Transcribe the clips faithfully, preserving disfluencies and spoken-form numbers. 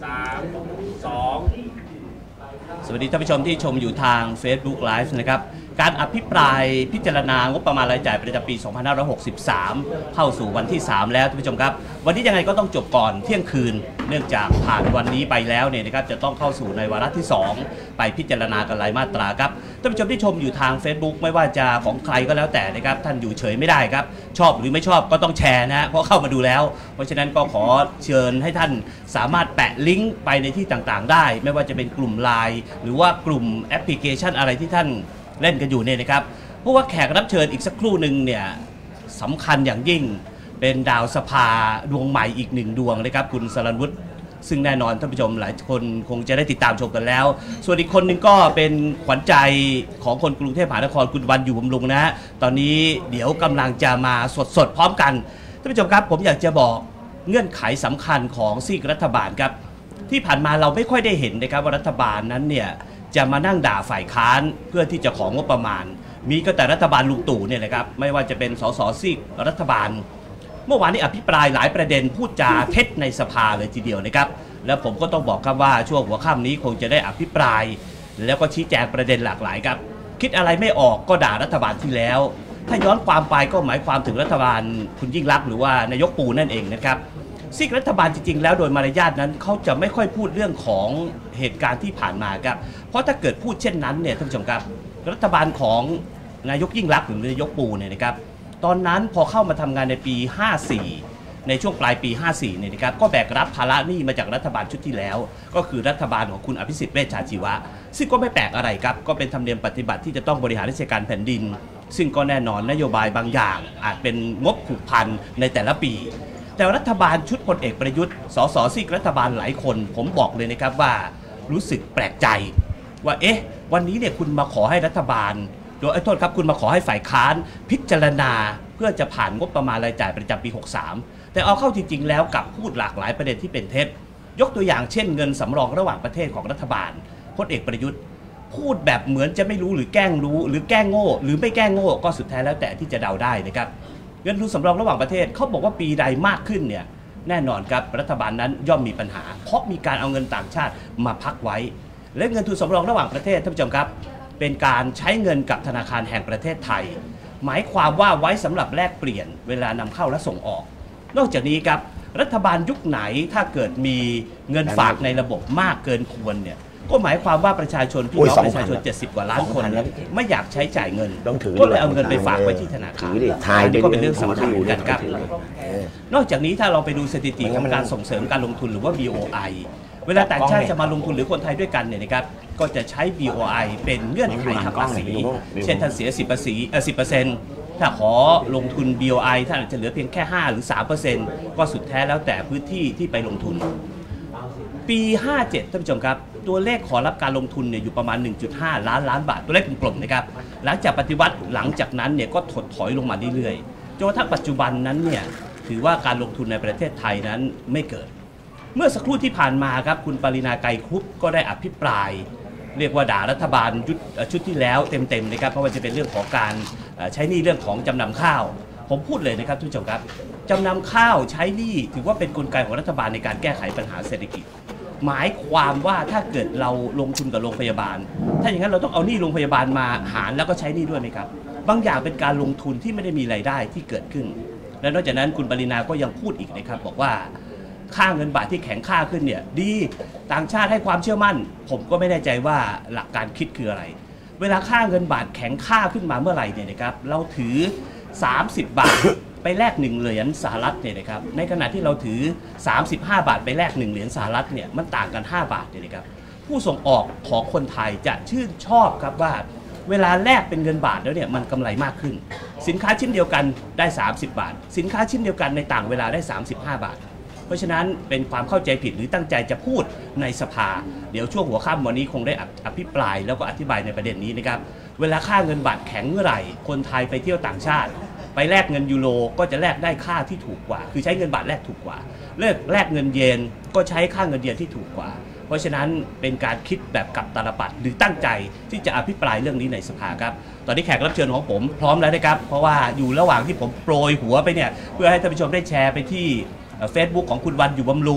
สามสองสวัสดีท่านผู้ชมที่ชมอยู่ทาง Facebook Live นะครับการอภิปรายพิจารณางบประมาณรายจ่ายประจำปี สองพันห้าร้อยหกสิบสาม เข้าสู่วันที่ สาม แล้วท่านผู้ชมครับวันนี้ยังไงก็ต้องจบก่อนเที่ยงคืนเนื่องจากผ่านวันนี้ไปแล้วเนี่ยนะครับจะต้องเข้าสู่ในวาระที่ สอง ไปพิจารณากันรายมาตราครับท่านผู้ชมที่ชมอยู่ทาง Facebook ไม่ว่าจะของใครก็แล้วแต่นะครับท่านอยู่เฉยไม่ได้ครับชอบหรือไม่ชอบก็ต้องแชร์นะเพราะเข้ามาดูแล้วเพราะฉะนั้นก็ขอเชิญให้ท่านสามารถแปะลิงก์ไปในที่ต่างๆได้ไม่ว่าจะเป็นกลุ่ม ไลน์ หรือว่ากลุ่มแอปพลิเคชันอะไรที่ท่านเล่นกันอยู่เนี่ยนะครับเพราะว่าแขกรับเชิญอีกสักครู่หนึ่งเนี่ยสำคัญอย่างยิ่งเป็นดาวสภาดวงใหม่อีกหนึ่งดวงนะครับคุณสรัญวุฒิซึ่งแน่นอนท่านผู้ชมหลายคนคงจะได้ติดตามชมกันแล้วส่วนอีกคนหนึ่งก็เป็นขวัญใจของคนกรุงเทพมหานครคุณวันอยู่บำรุงนะฮะตอนนี้เดี๋ยวกำลังจะมาสดๆพร้อมกันท่านผู้ชมครับผมอยากจะบอกเงื่อนไขสำคัญของซีกรัฐบาลครับที่ผ่านมาเราไม่ค่อยได้เห็นนะครับว่ารัฐบาลนั้นเนี่ยจะมานั่งด่าฝ่ายค้านเพื่อที่จะของงบประมาณมีก็แต่รัฐบาลลุงตู่เนี่ยนะครับไม่ว่าจะเป็นสสซีกรัฐบาลเมื่อวานนี้อภิปรายหลายประเด็นพูดจาเท็จในสภาเลยทีเดียวนะครับแล้วผมก็ต้องบอกครับว่าช่วงหัวค่ำนี้คงจะได้อภิปรายแล้วก็ชี้แจงประเด็นหลากหลายครับคิดอะไรไม่ออกก็ด่ารัฐบาลที่แล้วถ้าย้อนความไปก็หมายความถึงรัฐบาลคุณยิ่งลักษณ์หรือว่านายกปูนั่นเองนะครับซีกรัฐบาลจริงๆแล้วโดยมารยาทนั้นเขาจะไม่ค่อยพูดเรื่องของเหตุการณ์ที่ผ่านมาครับเพราะถ้าเกิดพูดเช่นนั้นเนี่ยท่านผู้ชมครับรัฐบาลของนายกยิ่งลักษณ์หรือนายกปูเนี่ยนะครับตอนนั้นพอเข้ามาทำงานในปี ห้าสี่ ในช่วงปลายปี ห้าสี่ เนี่ยนะครับก็แบกรับภาระหนี้มาจากรัฐบาลชุดที่แล้วก็คือรัฐบาลของคุณอภิสิทธิ์เวชชาชีวะซึ่งก็ไม่แปลกอะไรครับก็เป็นธรรมเนียมปฏิบัติที่จะต้องบริหารราชการแผ่นดินซึ่งก็แน่นอนนโยบายบางอย่างอาจเป็นงบผูกพันในแต่ละปีแต่รัฐบาลชุดพลเอกประยุทธ์สสซีกรัฐบาลหลายคนผมบอกเลยนะครับว่ารู้สึกแปลกใจว่าเอ๊ะวันนี้เนี่ยคุณมาขอให้รัฐบาลโดยไอ้โทษครับคุณมาขอให้ฝ่ายค้านพิจารณาเพื่อจะผ่านงบประมาณรายจ่ายประจำปีหกสามแต่เอาเข้าจริงๆแล้วกับพูดหลากหลายประเด็นที่เป็นเท็จยกตัวอย่างเช่นเงินสำรองระหว่างประเทศของรัฐบาลพลเอกประยุทธ์พูดแบบเหมือนจะไม่รู้หรือแกล้งรู้หรือแกล้งโง่หรือไม่แกล้งโง่ก็สุดท้ายแล้วแต่ที่จะเดาได้นะครับเงินทุนสำรองระหว่างประเทศเขาบอกว่าปีใดมากขึ้นเนี่ยแน่นอนครับรัฐบาลนั้นย่อมมีปัญหาเพราะมีการเอาเงินต่างชาติมาพักไว้และเงินทุนสำรองระหว่างประเทศท่านผู้ชมครับเป็นการใช้เงินกับธนาคารแห่งประเทศไทยหมายความว่าไว้สำหรับแลกเปลี่ยนเวลานำเข้าและส่งออกนอกจากนี้ครับรัฐบาลยุคไหนถ้าเกิดมีเงินฝากในระบบมากเกินควรเนี่ยก็หมายความว่าประชาชนพี่น้องประชาชนเจ็ดสิบกว่าล้านคนไม่อยากใช้จ่ายเงินก็เลยเอาเงินไปฝากไว้ที่ธนาคารอันนี้ก็เป็นเรื่องสำคัญเหมือนกันครับนอกจากนี้ถ้าเราไปดูสถิติของการส่งเสริมการลงทุนหรือว่า บี โอ ไอ เวลาต่างชาติจะมาลงทุนหรือคนไทยด้วยกันเนี่ยนะครับก็จะใช้ บี โอ ไอ เป็นเงื่อนไขทางภาษีเช่นท่านเสียสิบเปอร์เซ็นต์เอ่อสิบเปอร์เซ็นต์ถ้าขอลงทุน บี โอ ไอ ท่านอาจจะเหลือเพียงแค่ห้าหรือสามเปอร์เซ็นต์ก็สุดแท้แล้วแต่พื้นที่ที่ไปลงทุนปีห้าเจ็ดท่านผู้ชมครับตัวเลขขอรับการลงทุนเนี่ยอยู่ประมาณ หนึ่งจุดห้า ล้านล้านบาทตัวเลขกลมๆนะครับหลังจากปฏิวัติหลังจากนั้นเนี่ยก็ถดถอยลงมาเรื่อยๆจนกระทั่งปัจจุบันนั้นเนี่ยถือว่าการลงทุนในประเทศไทยนั้นไม่เกิดเมื่อสักครู่ที่ผ่านมาครับคุณปรินาไกรคุปก็ได้อภิปรายเรียกว่าด่ารัฐบาลชุดที่แล้วเต็มๆนะครับเพราะว่าจะเป็นเรื่องของการใช้หนี้เรื่องของจำนำข้าวผมพูดเลยนะครับทุกท่านครับจำนำข้าวใช้หนี้ถือว่าเป็นกลไกของรัฐบาลในการแก้ไขปัญหาเศรษฐกิจหมายความว่าถ้าเกิดเราลงทุนกับโรงพยาบาลถ้าอย่างนั้นเราต้องเอาหนี้โรงพยาบาลมาหารแล้วก็ใช้หนี้ด้วยไหมครับบางอย่างเป็นการลงทุนที่ไม่ได้มีรายได้ที่เกิดขึ้นและนอกจากนั้นคุณปรินาก็ยังพูดอีกนะครับบอกว่าค่าเงินบาทที่แข็งค่าขึ้นเนี่ยดีต่างชาติให้ความเชื่อมั่นผมก็ไม่แน่ใจว่าหลักการคิดคืออะไรเวลาค่าเงินบาทแข็งค่าขึ้นมาเมื่อไหร่เนี่ยนะครับเราถือสามสิบบาทไปแลกหนึ่งเหรียญสหรัฐเนี่ยนะครับในขณะที่เราถือสามสิบห้าบาทไปแลกหนึ่งเหรียญสหรัฐเนี่ยมันต่างกันห้าบาทเนี่ยนะครับผู้ส่งออกของคนไทยจะชื่นชอบครับว่าเวลาแลกเป็นเงินบาทแล้วเนี่ยมันกำไรมากขึ้นสินค้าชิ้นเดียวกันได้สามสิบบาทสินค้าชิ้นเดียวกันในต่างเวลาได้สามสิบห้าบาทเพราะฉะนั้นเป็นความเข้าใจผิดหรือตั้งใจจะพูดในสภาเดี๋ยวช่วงหัวค่ำวันนี้คงได้อภิปรายแล้วก็อธิบายในประเด็นนี้นะครับเวลาค่าเงินบาทแข็งเมื่อไหร่คนไทยไปเที่ยวต่างชาติไปแลกเงินยูโรก็จะแลกได้ค่าที่ถูกกว่าคือใช้เงินบาทแลกถูกกว่าเลิกแลกเงินเยนก็ใช้ค่าเงินเยนที่ถูกกว่าเพราะฉะนั้นเป็นการคิดแบบกับตาลปัดหรือตั้งใจที่จะอภิปรายเรื่องนี้ในสภาครับตอนนี้แขกรับเชิญของผมพร้อมแล้วนะครับเพราะว่าอยู่ระหว่างที่ผมโปรยหัวไปเนี่ยเพื่อให้ท่านผู้ชมได้แชร์ไปที่ เฟซบุ๊กของคุณวันอยู่บำรุง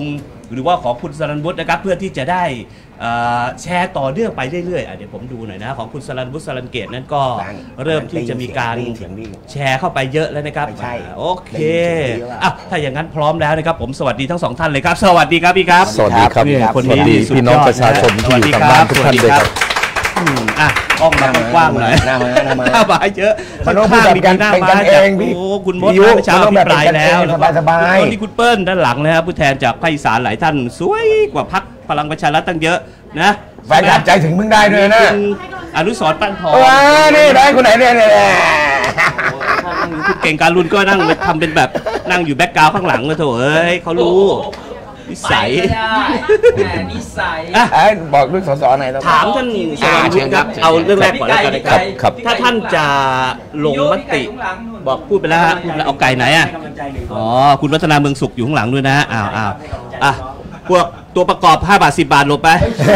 หรือว่าของคุณสรัญวุฒินะครับเพื่อที่จะได้แชร์ต่อเนื่องไปเรื่อยๆเดี๋ยวผมดูหน่อยนะของคุณสรัญวุฒิสรัญเกตนั้นก็เริ่มที่จะมีการแชร์เข้าไปเยอะแล้วนะครับใช่โอเคอ่ะถ้าอย่างนั้นพร้อมแล้วนะครับผมสวัสดีทั้งสองท่านเลยครับสวัสดีครับพี่ครับสวัสดีครับคนนี้พี่น้องประชาชนที่อยู่ทางบ้านทุกท่านเลยครับอ่ะห้องมากว้างหน่อยหน้ามาหน้ามาหน้ามาเยอะข้างข้างมีหน้ามาจากโอ้คุณมดนะประชาพิปรายแล้วสบายๆนี่คุณเปิ้ลด้านหลังนะครับผู้แทนจากภาคอีสานหลายท่านสวยกว่าพรรคพลังประชารัฐตั้งเยอะนะแฟนคลับใจถึงมึงได้ด้วยนะอนุสรณ์ปั้นทองนี่ได้คนไหนเนี่ยคุณเก่งการุณก็นั่งทำเป็นแบบนั่งอยู่แบ็คกราวด์ข้างหลังเลยโถเอ้ยเขารู้นิสัยนิสัยบอกด้วยสสไหนถามท่านสรัญวุฒิครับเอาเรื่องแรกก่อนแล้วกันนะครับถ้าท่านจะลงมติบอกพูดไปแล้วฮะเอาไก่ไหนอ่ะอ๋อคุณวัฒนาเมืองสุขอยู่ข้างหลังด้วยนะอ้าวอ้าวอ่ะพวกตัวประกอบห้าบาทสิบบาทลงไป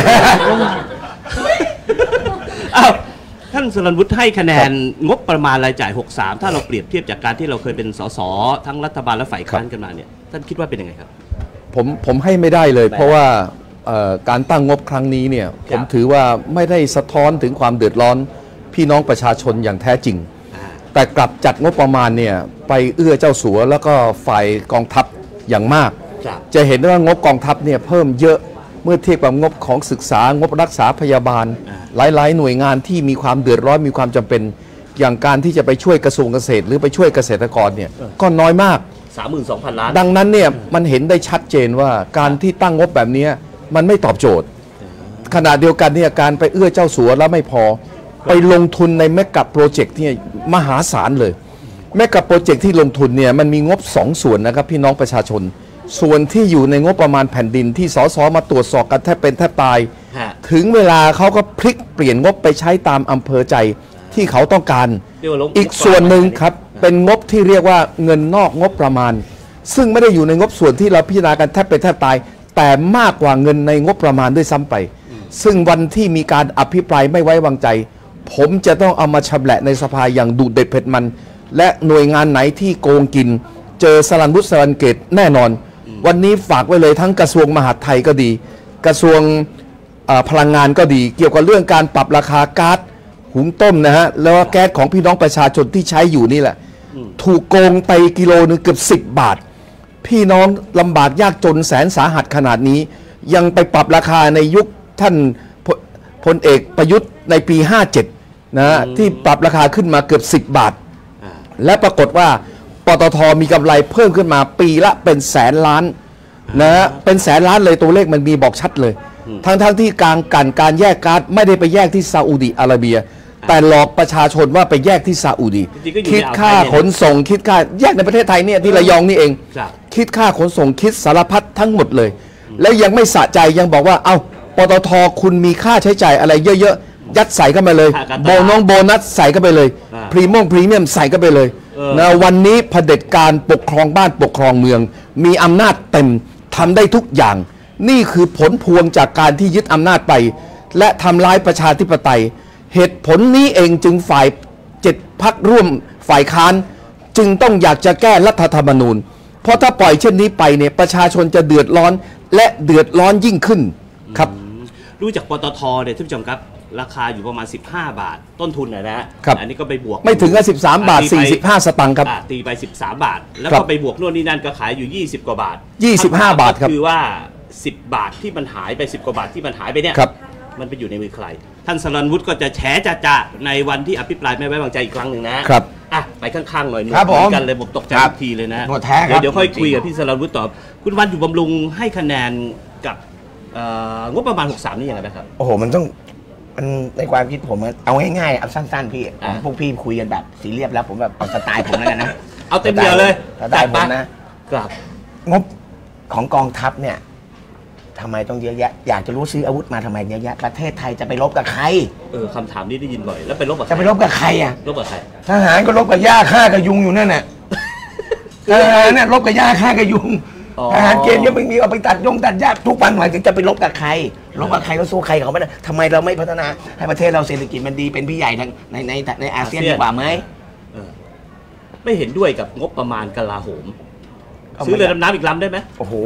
อ้าวท่านสรัญวุฒิให้คะแนนงบประมาณรายจ่ายหกสิบสามถ้าเราเปรียบเทียบจากการที่เราเคยเป็นสสทั้งรัฐบาลและฝ่ายค้านกันมาเนี่ยท่านคิดว่าเป็นยังไงครับผมผมให้ไม่ได้เลยเพราะว่าการตั้งงบครั้งนี้เนี่ยผมถือว่าไม่ได้สะท้อนถึงความเดือดร้อนพี่น้องประชาชนอย่างแท้จริงแต่กลับจัดงบประมาณเนี่ยไปเอื้อเจ้าสัวแล้วก็ฝ่ายกองทัพอย่างมากจะเห็นว่างบกองทัพเนี่ยเพิ่มเยอะเมื่อเทียบกับงบของศึกษางบรักษาพยาบาลหลายๆหน่วยงานที่มีความเดือดร้อนมีความจำเป็นอย่างการที่จะไปช่วยกระทรวงเกษตรหรือไปช่วยเกษตรกรเนี่ยก็น้อยมากสามหมื่นสองพันล้านดังนั้นเนี่ยมันเห็นได้ชัดเจนว่าการที่ตั้งงบแบบนี้มันไม่ตอบโจทย์ขณะเดียวกันเนี่ยการไปเอื้อเจ้าสัวแล้วไม่พอไปลงทุนในเมกะโปรเจกต์เนี่ยมหาศาลเลยเมกะโปรเจกต์ที่ลงทุนเนี่ยมันมีงบสองส่วนนะครับพี่น้องประชาชนส่วนที่อยู่ในงบประมาณแผ่นดินที่สสมาตรวจสอบกันแทบเป็นแทบตายถึงเวลาเขาก็พลิกเปลี่ยนงบไปใช้ตามอำเภอใจที่เขาต้องการอีกส่วนหนึ่งครับเป็นงบที่เรียกว่าเงินนอกงบประมาณซึ่งไม่ได้อยู่ในงบส่วนที่เราพิจารณากันแทบเป็นแทบตายแต่มากกว่าเงินในงบประมาณด้วยซ้ำไปซึ่งวันที่มีการอภิปรายไม่ไว้วางใจผมจะต้องเอามาชำแหละในสภาอย่างดุเด็ดเผ็ดมันและหน่วยงานไหนที่โกงกินเจอสรัญวุฒิสรัญเกตแน่นอนวันนี้ฝากไว้เลยทั้งกระทรวงมหาดไทยก็ดีกระทรวงพลังงานก็ดีเกี่ยวกับเรื่องการปรับราคาก๊าซหุงต้มนะฮะแล้วแก๊สของพี่น้องประชาชนที่ใช้อยู่นี่แหละถูกโกงไปกิโลนึงเกือบสิบบาทพี่น้องลำบากยากจนแสนสาหัสขนาดนี้ยังไปปรับราคาในยุคท่านพลเอกประยุทธ์ในปีห้าเจ็ดนะที่ปรับราคาขึ้นมาเกือบสิบบาทและปรากฏว่าปตท.มีกำไรเพิ่มขึ้นมาปีละเป็นแสนล้านนะเป็นแสนล้านเลยตัวเลขมันมีบอกชัดเลยทั้งๆ ท, ที่กลางกันการแยกก๊าซไม่ได้ไปแยกที่ซาอุดิอาระเบียแต่หลอกประชาชนว่าไปแยกที่ซาอุดีคิดค่าขนส่งคิดค่าแยกในประเทศไทยเนี่ยที่ระยองนี่เองคิดค่าขนส่งคิดสารพัดทั้งหมดเลยแล้วยังไม่สะใจยังบอกว่าเอาปตท.คุณมีค่าใช้จ่ายอะไรเยอะๆยัดใส่เข้ามาเลยโบนงโบนัสใส่เข้าไปเลยพรีมงพรีเมียมใส่เข้าไปเลยนะวันนี้เผด็จการปกครองบ้านปกครองเมืองมีอำนาจเต็มทำได้ทุกอย่างนี่คือผลพวงจากการที่ยึดอำนาจไปและทำร้ายประชาธิปไตยเหตุผลนี้เองจึงฝ่ายเจ็ดพรรคร่วมฝ่ายค้านจึงต้องอยากจะแก้รัฐธรรมนูญเพราะถ้าปล่อยเช่นนี้ไปเนี่ยประชาชนจะเดือดร้อนและเดือดร้อนยิ่งขึ้นครับรู้จากปตท.เนี่ยท่านผู้ชมครับราคาอยู่ประมาณสิบห้าบาทต้นทุนนะฮะอันนี้ก็ไปบวกไม่ถึงกับสิบสามบาทสี่สิบห้าสตางค์ครับตีไปสิบสามบาทแล้วก็ไปบวกโน่นนี่นั่นก็ขายอยู่ยี่สิบกว่าบาทยี่สิบห้าบาทครับคือว่าสิบบาทที่มันหายไปสิบกว่าบาทที่มันหายไปเนี่ยมันไปอยู่ในมือใครท่านสรัญวุฒิก็จะแฉจะจะในวันที่อภิปรายไม่ไว้วางใจอีกครั้งหนึ่งนะครับอ่ะไปข้างๆหน่อยหนึ่งเหมือนกันเลยผมตกใจทุกทีเลยนะเดี๋ยวเดี๋ยวค่อยคุยกับพี่สรัญวุฒิต่อคุณวันอยู่บำรุงให้คะแนนกับงบประมาณหกสิบสามนี่ยังไงครับโอ้โหมันต้องมันในความคิดผมเอาง่ายๆเอาสั้นๆพี่พวกพี่คุยกันแบบสีเรียบแล้วผมแบบเอาสไตล์ผมแล้วกันนะเอาเต็มเดียวเลยสไตล์ผมนะครับงบของกองทัพเนี่ยทำไมต้องเยอะแยะอยากจะรู้ซื้ออาวุธมาทำไมเยอะแยะประเทศไทยจะไปรบกับใครเออคำถามนี้ได้ยินบ่อยแล้วไปรบกับจะไปรบกับใครอ่ะรบกับใครทหารก็รบกับหญ้าฆ่ากับยุงอยู่นั่นแหละทหารเนี่ยรบกับหญ้าฆ่ากับยุงทหารเกณฑ์ยังไม่มีเอาไปตัดยงตัดหญ้าทุกวันหมายถึงจะไปรบกับใครรบกับใครก็สู้ใครเขาไม่ได้ทำไมเราไม่พัฒนาให้ประเทศเราเศรษฐกิจมันดีเป็นพี่ใหญ่ในในในอาเซียนดีกว่าไหมไม่เห็นด้วยกับงบประมาณกลาโหมซื้อเรือดำน้ำอีกลำได้ไหมโอ้โห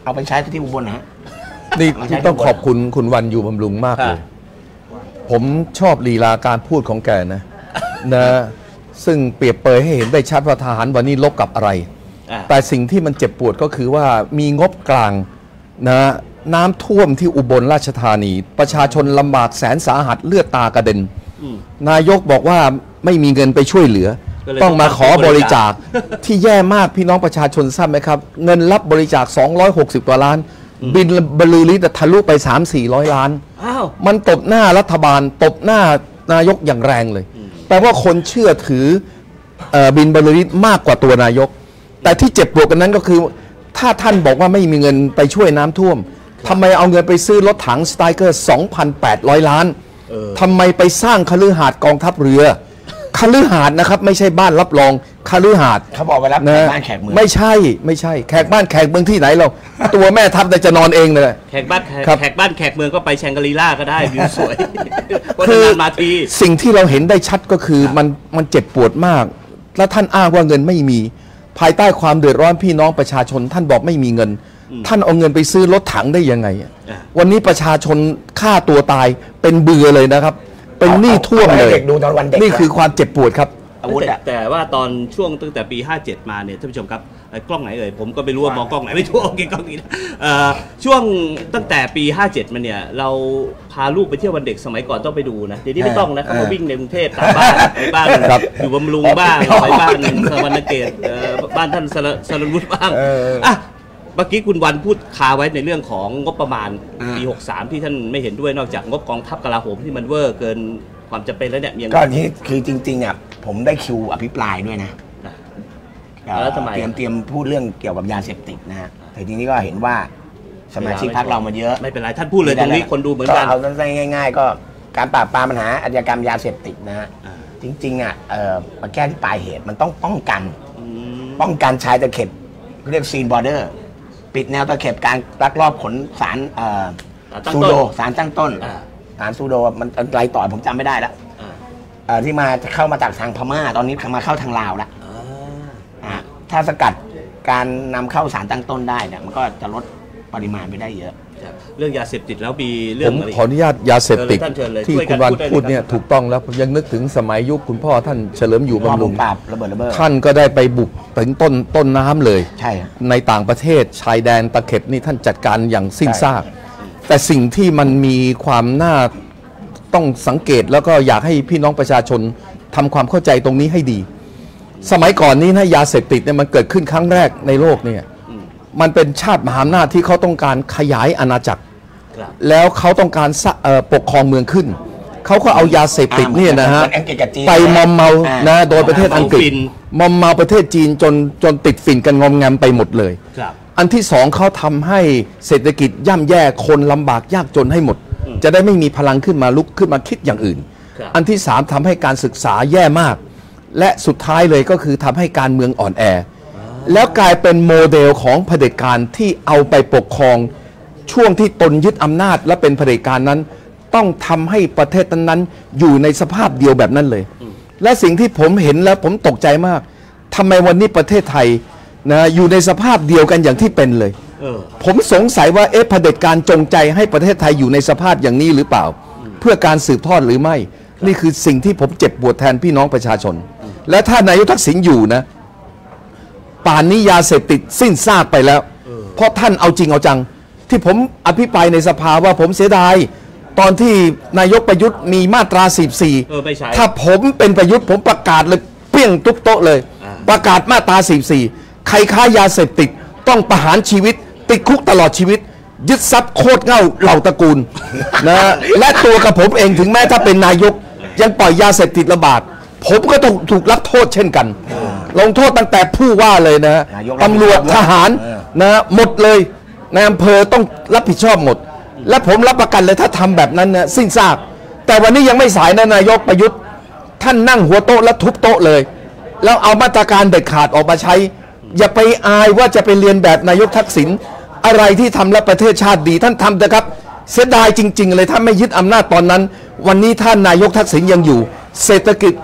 เอาไปใช้ที่อุบลนะฮะนี่ที่ต้องขอบคุณคุณวันอยู่บำรุงมากเลยผมชอบลีลาการพูดของแกนะนะซึ่งเปรียบเปรยให้เห็นได้ชัดว่าทหารวันนี้ลบกับอะไรแต่สิ่งที่มันเจ็บปวดก็คือว่ามีงบกลางนะน้ำท่วมที่อุบลราชธานีประชาชนลำบากแสนสาหัสเลือดตากระเด็นนายกบอกว่าไม่มีเงินไปช่วยเหลือต้องมาขอบริจาคที่แย่มากพี่น้องประชาชนทราบไหมครับเงินรับบริจาคสองร้อยหกสิบกว่าล้านบินบรรลือฤทธิ์ทะลุไป สามถึงสี่ร้อย ล้านมันตบหน้ารัฐบาลตบหน้านายกอย่างแรงเลยแปลว่าคนเชื่อถือบินบรรลือฤทธิ์มากกว่าตัวนายกแต่ที่เจ็บปวดกันนั้นก็คือถ้าท่านบอกว่าไม่มีเงินไปช่วยน้ำท่วมทำไมเอาเงินไปซื้อรถถังสไตรเกอร์ สองพันแปดร้อย ล้านทำไมไปสร้างคฤหาสน์กองทัพเรือคฤหาสน์นะครับไม่ใช่บ้านรับรองคฤหาสน์เขาบอกไว้รับแขกบ้านแขกเมืองไม่ใช่ไม่ใช่แขกบ้านแขกเมืองที่ไหนเราตัวแม่ทัพแต่จะนอนเองเลยแขกบ้านแขกบ้านแขกเมืองก็ไปแชงกรีล่าก็ได้วิวสวยคือมาทีสิ่งที่เราเห็นได้ชัดก็คือมันมันเจ็บปวดมากแล้วท่านอ้างว่าเงินไม่มีภายใต้ความเดือดร้อนพี่น้องประชาชนท่านบอกไม่มีเงินท่านเอาเงินไปซื้อรถถังได้ยังไงวันนี้ประชาชนฆ่าตัวตายเป็นเบื่อเลยนะครับเป็นหนี้ท่วมเลยนี่คือความเจ็บปวดครับแต่แต่ว่าตอนช่วงตั้งแต่ปีห้าเจ็ดมาเนี่ยท่านผู้ชมครับกล้องไหนเอ่ยผมก็ไม่รู้ว่ามองกล้องไหนไม่ทั่วโอเคกล้องนี้ช่วงตั้งแต่ปีห้าเจ็ดมาเนี่ยเราพาลูกไปเที่ยววันเด็กสมัยก่อนต้องไปดูนะเดี๋ยวนี้ไม่ต้องนะเขามาวิ่งในกรุงเทพตามบ้านไปบ้านอยู่บำรุงบ้างไปบ้านสวรรณเกตบ้านท่านสรวุฒิบ้างอ่ะเมื่อกี้คุณวันพูดคาไว้ในเรื่องของงบประมาณปีหกสิบสามที่ท่านไม่เห็นด้วยนอกจากงบกองทัพกลาโหมที่มันเวอร์เกินความจำเป็นแล้วเนี่ยก็นี่คือจริงๆอ่ะผมได้คิวอภิปรายด้วยนะแล้วทำไมเตรียมเตรียมพูดเรื่องเกี่ยวกับยาเสพติดนะฮะแต่ทีนี้ก็เห็นว่าสมาชิกพรรคเรามาเยอะไม่เป็นไรท่านพูดเลยตรงนี้คนดูเหมือนกันเอาง่ายๆก็การปราบปรามปัญหาอาชญากรรมยาเสพติดนะฮะจริงๆอ่ะมาแก้ที่ปลายเหตุมันต้องป้องกันป้องกันชายตะเข็บเรียกซีนบอร์เดอร์ปิดแนวตะเข็บการลักลอบขนสารซูโดสารตั้งต้นสารซูโดมันอะไรต่อผมจำไม่ได้แล้วที่มาเข้ามาจากทางพม่าตอนนี้มาเข้าทางลาวแล้วถ้าสกัดการนำเข้าสารตั้งต้นได้เนี่ยมันก็จะลดปริมาณไปได้เยอะเรื่องยาเสพติดแล้วมีเรื่องผมขออนุญาตยาเสพติดที่คุณวันพูดเนี่ยถูกต้องแล้วผมยังนึกถึงสมัยยุคคุณพ่อท่านเฉลิมอยู่บำรุงท่านก็ได้ไปบุกถึงต้นต้นน้ำเลยใช่ในต่างประเทศชายแดนตะเข็บนี่ท่านจัดการอย่างสิ้นซากแต่สิ่งที่มันมีความน่าต้องสังเกตแล้วก็อยากให้พี่น้องประชาชนทำความเข้าใจตรงนี้ให้ดีสมัยก่อนนี้นะยาเสพติดเนี่ยมันเกิดขึ้นครั้งแรกในโลกเนี่ยมันเป็นชาติมหาอำนาจที่เขาต้องการขยายอาณาจักรแล้วเขาต้องการปกครองเมืองขึ้นเขาก็เอายาเสพติดเนี่ยนะฮะไปมอมเมานะโดยประเทศอังกฤษมอมเมาประเทศจีนจนจนติดฝิ่นกันงอมแงมไปหมดเลยอันที่สองเขาทำให้เศรษฐกิจย่ำแย่คนลำบากยากจนให้หมดจะได้ไม่มีพลังขึ้นมาลุกขึ้นมาคิดอย่างอื่นอันที่สามทำให้การศึกษาแย่มากและสุดท้ายเลยก็คือทำให้การเมืองอ่อนแอแล้วกลายเป็นโมเดลของเผด็จการที่เอาไปปกครองช่วงที่ตนยึดอำนาจและเป็นเผด็จการนั้นต้องทำให้ประเทศนั้นอยู่ในสภาพเดียวแบบนั้นเลยและสิ่งที่ผมเห็นแล้วผมตกใจมากทำไมวันนี้ประเทศไทยนะอยู่ในสภาพเดียวกันอย่างที่เป็นเลยผมสงสัยว่าเอ๊ะเผด็จการจงใจให้ประเทศไทยอยู่ในสภาพอย่างนี้หรือเปล่าเพื่อการสืบทอดหรือไม่นี่คือสิ่งที่ผมเจ็บปวดแทนพี่น้องประชาชนและถ้านายกทักษิณอยู่นะป่านนี้ยาเสพติดสิ้นซากไปแล้วเพราะท่านเอาจริงเอาจังที่ผมอภิปรายในสภาว่าผมเสียดายตอนที่นายกประยุทธ์มีมาตราสี่สิบสี่ถ้าผมเป็นประยุทธ์ผมประกาศเลยเปี้ยงทุกโต๊ะเลยประกาศมาตราสี่สิบสี่ใครค้ายาเสพติดต้องประหารชีวิตติดคุกตลอดชีวิตยึดทรัพย์โคตรเง่าเหล่าตระกูลนะและตัวกับผมเองถึงแม้ถ้าเป็นนายกยังปล่อยยาเสพติดระบาดผมก็ต้องถูกรับโทษเช่นกันลงโทษตั้งแต่ผู้ว่าเลยนะตำรวจทหารนะหมดเลยในอำเภอต้องรับผิดชอบหมดและผมรับประกันเลยถ้าทำแบบนั้นเนี่ยสิ้นซากแต่วันนี้ยังไม่สายนะนายกประยุทธ์ท่านนั่งหัวโต๊ะและทุบโต๊ะเลยแล้วเอามาตรการเด็ดขาดออกมาใช้อย่าไปอายว่าจะไปเรียนแบบนายกทักษิณอะไรที่ทำแล้วประเทศชาติดีท่านทำนะครับเสียดายจริงๆเลยถ้าไม่ยึดอำนาจตอนนั้นวันนี้ท่านนายกทักษิณยังอยู่เศรษฐกิจ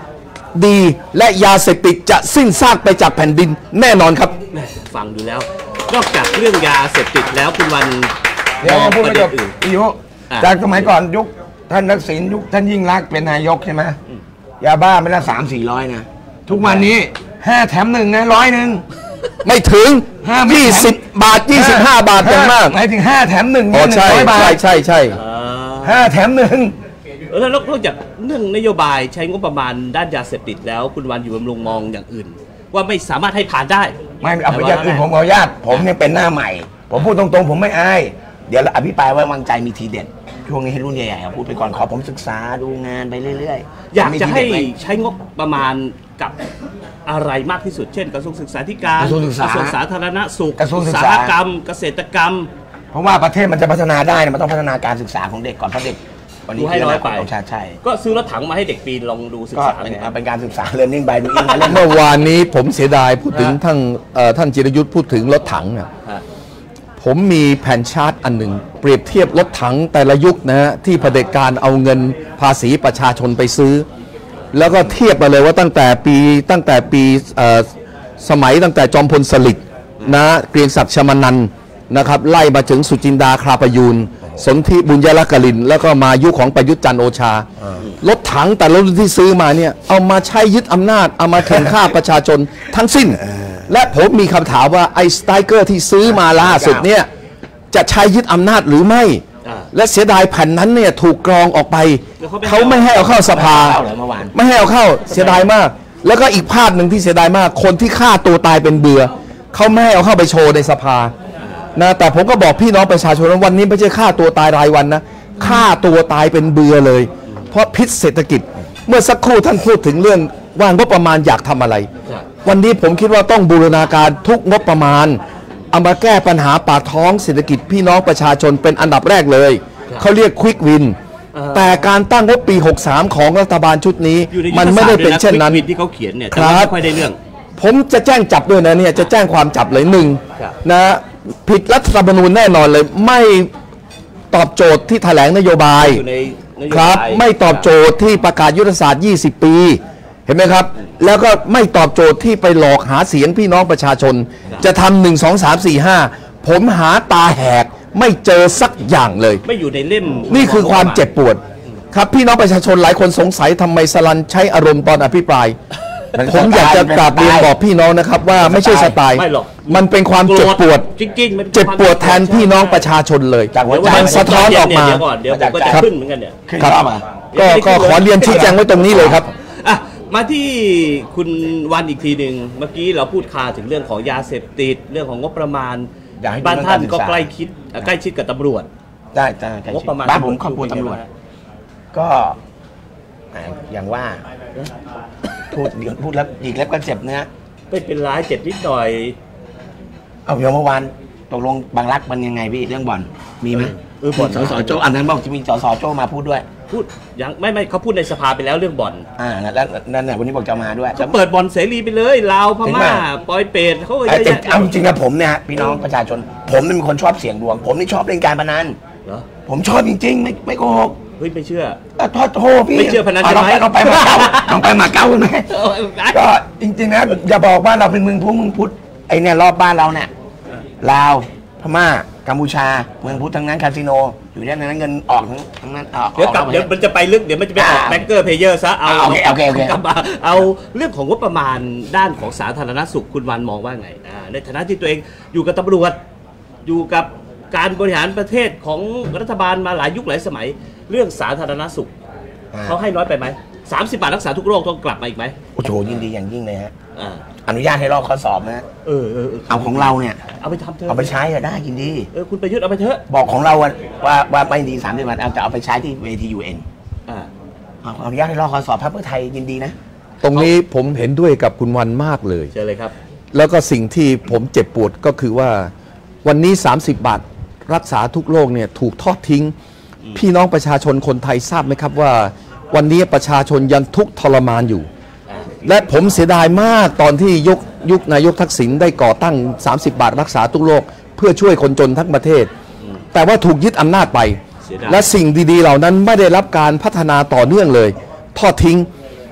ดีและยาเสพติดจะสิ้นซากไปจากแผ่นดินแน่นอนครับฟังดูแล้วนอกจากเรื่องยาเสพติดแล้วคุณวันเดี๋ยวพูดไม่จบอื่นพี่ยุอ่ะจากสมัยก่อนยุคท่านทักษิณยุคท่านยิ่งรักษณ์เป็นนายกใช่ไหมยาบ้าไม่ละสามสี่ร้อยนะทุกวันนี้ห้าแถมหนึ่งนะร้อยหนึ่งไม่ถึงห้าไม่ยี่แถมสิบบาทยี่สิบห้าบาทอย่างมากหมายถึงห้าแถมหนึ่งอ๋เนี่อยหนึ่งใช่ร้อยบาใช่ทใช่ใช่อ่าห้าแถมหนึ่งเออแล้วนอกจากเรื่องนโยบายใช้งบประมาณด้านยาเสพติดแล้วคุณวันอยู่บำรุงมองอย่างอื่น ว่าไม่สามารถให้ผ่านได้ไม่เอาไปอย่างอื่นผมขออนุญาตผมเนี่ยเป็นหน้าใหม่ ผมพูดตรงๆผมไม่อายเดี๋ยวอภิปรายไว้วางใจมีทีเด็ดช่วงนี้ให้รุ่นใหญ่ๆพูดไปก่อนขอผมศึกษาดูงานไปเรื่อยๆอยากจะให้มีทีเด็ดไมใช้งบประมาณกับอะไรมากที่สุด เช่นกระทรวงศึกษาธิการกระทรวงศึกษาสาธารณสุขกระทรวงศึอุตกสาษาหกรรม เกษตรกรรมเพราะว่าประเทศมันจะพัฒนาได้เนี่ยมันต้องพัฒนาการศึกษาของเด็กก่อนเพราะเด็กวันนี้ดูให้น้อยไปใช่ใช่ก็ซื้อรถถังมาให้เด็กปีนลองดูศึกก็ษาเป็นเลยครับเป็นการศึกษา learning by doing มาเล่นเมื่อวานนี้ผมเสียดายพูดถึงท่านเอ่อท่านจิรยุทธ์พูดถึงรถถังน่ะฮะผมมีแผ่นชาร์ตอันหนึ่ง เปรียบเทียบรถถังแต่ละยุคนะฮะที่เผด็จการเอาเงินภาษีประชาชนไปซื้อ แล้วก็เทียบมาเลยว่าตั้งแต่ปีตั้งแต่ปีเอ่อสมัยตั้งแต่จอมพลสฤษดิ์นะเกรียงศักดิ์ชมานันท์นะครับไล่มาถึงสุจินดาคราประยูนสนธิบุญยรักลิน แล้วก็มายุคของประยุทธ์จันทร์โอชารถถังแต่ละรุ่นที่ซื้อมาเนี่ยเอามาใช้ยึดอำนาจเอามาแข่งฆ่าประชาชนทั้งสิ้น และผมมีคำถามว่าไอ้สไตรเกอร์ที่ซื้อมาล่าสุดเนี่ยจะใช้ยึดอำนาจหรือไม่อ่าและเสียดายแผ่นนั้นเนี่ยถูกกรองออกไปแล้วเขาไม่เขาไม่ให้เอาเข้าสภาไม่ให้เอาเหรอเมื่อวานไม่ให้เอาเข้าเสียดายมาก แล้วก็อีกภาพหนึ่งที่เสียดายมาก คนที่ฆ่าตัวตายเป็นเบื่อเขาไม่ให้เอาเข้าไปโชว์ในสภานะแต่ผมก็บอกพี่น้องประชาชนว่าวันนี้ไม่ใช่ฆ่าตัวตายรายวันนะฆ่าตัวตายเป็นเบื่อเลย เพราะพิษเศรษฐกิจ เมื่อสักครู่ท่านพูดถึงเรื่องว่างบประมาณอยากทำอะไร วันนี้ผมคิดว่าต้องบูรณาการทุกงบประมาณเอามาแก้ปัญหาปากท้องเศรษฐกิจพี่น้องประชาชนเป็นอันดับแรกเลยเขาเรียกควิกวินแต่การตั้งงบปีหกสามของรัฐบาลชุดนี้อยู่ในมันไม่ได้เป็นเช่นนั้นวิดที่เขาเขียนเนี่ยคแต่รับว่าไม่ค่อยได้เรื่องผมจะแจ้งจับด้วยนะเนี่ยจะแจ้งความจับเลยหนึ่งครับนะผิดรัฐธรรมนูญแน่นอนเลยไม่ตอบโจทย์ที่แถลงนโยบายอยู่ในนโยครับบายไม่ตอบโจทย์ที่ประกาศยุทธศาสตร์ยี่สิบ ปี เห็นไหมครับ แล้วก็ไม่ตอบโจทย์ที่ไปหลอกหาเสียงพี่น้องประชาชน จะทำหนึ่งสองสามสี่ห้าผมหาตาแหกไม่เจอสักอย่างเลยไม่อยู่ในเล่มนี่คือความเจ็บปวด ครับพี่น้องประชาชนหลายคนสงสัยทำไมสลันใช้อารมณ์ตอนอภิปราย ผมอยากจะกราบเรียนบอกพี่น้องนะครับว่าไม่ใช่สไตล์ไม่หรอกมันเป็นความเจ็บปวดจริงๆมันเจ็บปวดแทนพี่น้องประชาชนเลยจากหัวใจมันสะท้อนออกมาเดี๋ยวก่อนเดี๋ยวผมก็จะครับขึ้นเหมือนกันเนี่ยขึ้นครับเข้ามาก็ก็ขอเรียนชี้แจงไว้ตรงนี้เลยครับอ่ะมาที่คุณวันอีกทีหนึ่งเมื่อกี้เราพูดคาถึงเรื่องของยาเสพติดเรื่องของงบประมาณอยากให้ดูบ้านท่านเรื่องก็การศึกษาใกล้คิดเอ่อใกล้ชิดกับตำรวจได้ได้ใกล้งบชิดประมาณบ้านผมครอบครัวตำรวจ ก็อ่าอย่างว่า พูดพูดแล้วอีกแล้วก็เจ็บเนื้อไม่เป็นไรเจ็บนิดหน่อยเอาเดี๋ยวเมื่อวานตกลงบางรักมันยังไงพี่เรื่องบ่อนมีไหมเออบ่อนสสโจอันนั้นบอกจะมีสสโจมาพูดด้วยพูดยังไม่ไม่เขาพูดในสภาไปแล้วเรื่องบ่อนอ่าแล้วนั่นน่ะวันนี้บอกจะมาด้วยเขาเปิดบ่อนเสรีไปเลยลาวพถึงม่าว่าปอยเปรตเขาก็เยไอ้อะแต่แยะเอาจริงๆนะผมเนี่ยพี่น้องประชาชน ผมนี่เป็นคนชอบเสี่ยงดวง ผมนี่ชอบเล่นการพนันเหรอผมชอบจริงๆ ไม่ไม่โกหกเฮ้ยไม่เชื่ออ่ะโทษโทษพี่ไม่เชื่อพนันาใช่ไหมเราไปเราไปมาเก๊าเราไปมาเก๊ากันไหม ก็จริงๆนะอย่าบอกว่าเราเป็นเมืองพุทธเมืองพุทธไอเนี่ยรอบบ้านเราเนี่ยลาวพม่ากัมพูชาเมืองพุทธทั้งนั้นคาสิโนอยู่ด้านนั้นเงินออกทั้งทั้งนั้นออกเดี๋ยวกลับออเดี๋ยวมันจะไปลึกเดี๋ยวมันจะไปออกอ่าแบงเกอร์เพเยอร์ซะเอาอ่าโอเคโอเคโอเคกลับมาเอาเรื่องของงบประมาณด้านของสาธารณสุขคุณวันมองว่าไงอ่าในฐานะที่ตัวเองอยู่กับตำรวจอยู่กับการบริหารประเทศของรัฐบาลมาหลายยุคหลายสมัย เรื่องสาธารณสุขอ่าเขาให้น้อยไปไหมสามสิบบาทรักษาทุกโรคต้องกลับมาอีกไหมโอ้โหยินดีอย่างยิ่งเลยฮะอ่าอนุญาตให้ลอกข้อสอบนะเออเออเออเอาของเราเนี่ยเอาไปทำเถอะเอาไปใช้อะได้ยินดีเออคุณประยุทธ์เอาไปเถอะบอกของเราอะว่าว่าไม่ดีสามสิบวันเอาจะเอาไปใช้ที่เวทียูเอ็นอ่าเอาอนุญาตให้ลอกข้อสอบพรรคเพื่อไทยยินดีนะตรงนี้ผมเห็นด้วยกับคุณวันมากเลยเชิญเลยครับแล้วก็สิ่งที่ผมเจ็บปวดก็คือว่าวันนี้ สามสิบบาทรักษาทุกโรคเนี่ยถูกทอดทิ้ง พี่น้องประชาชนคนไทยทราบไหมครับว่า วันนี้ประชาชนยังทุกข์ทรมานอยู่ และผมเสียดายมากตอนที่ยุคยุคนายกทักษิณได้ก่อตั้ง สามสิบบาทรักษาทุกโรคเพื่อช่วยคนจนทั้งประเทศ แต่ว่าถูกยึดอำนาจไปเสียดายและสิ่งดีๆเหล่านั้นไม่ได้รับการพัฒนาต่อเนื่องเลย ทอดทิ้ง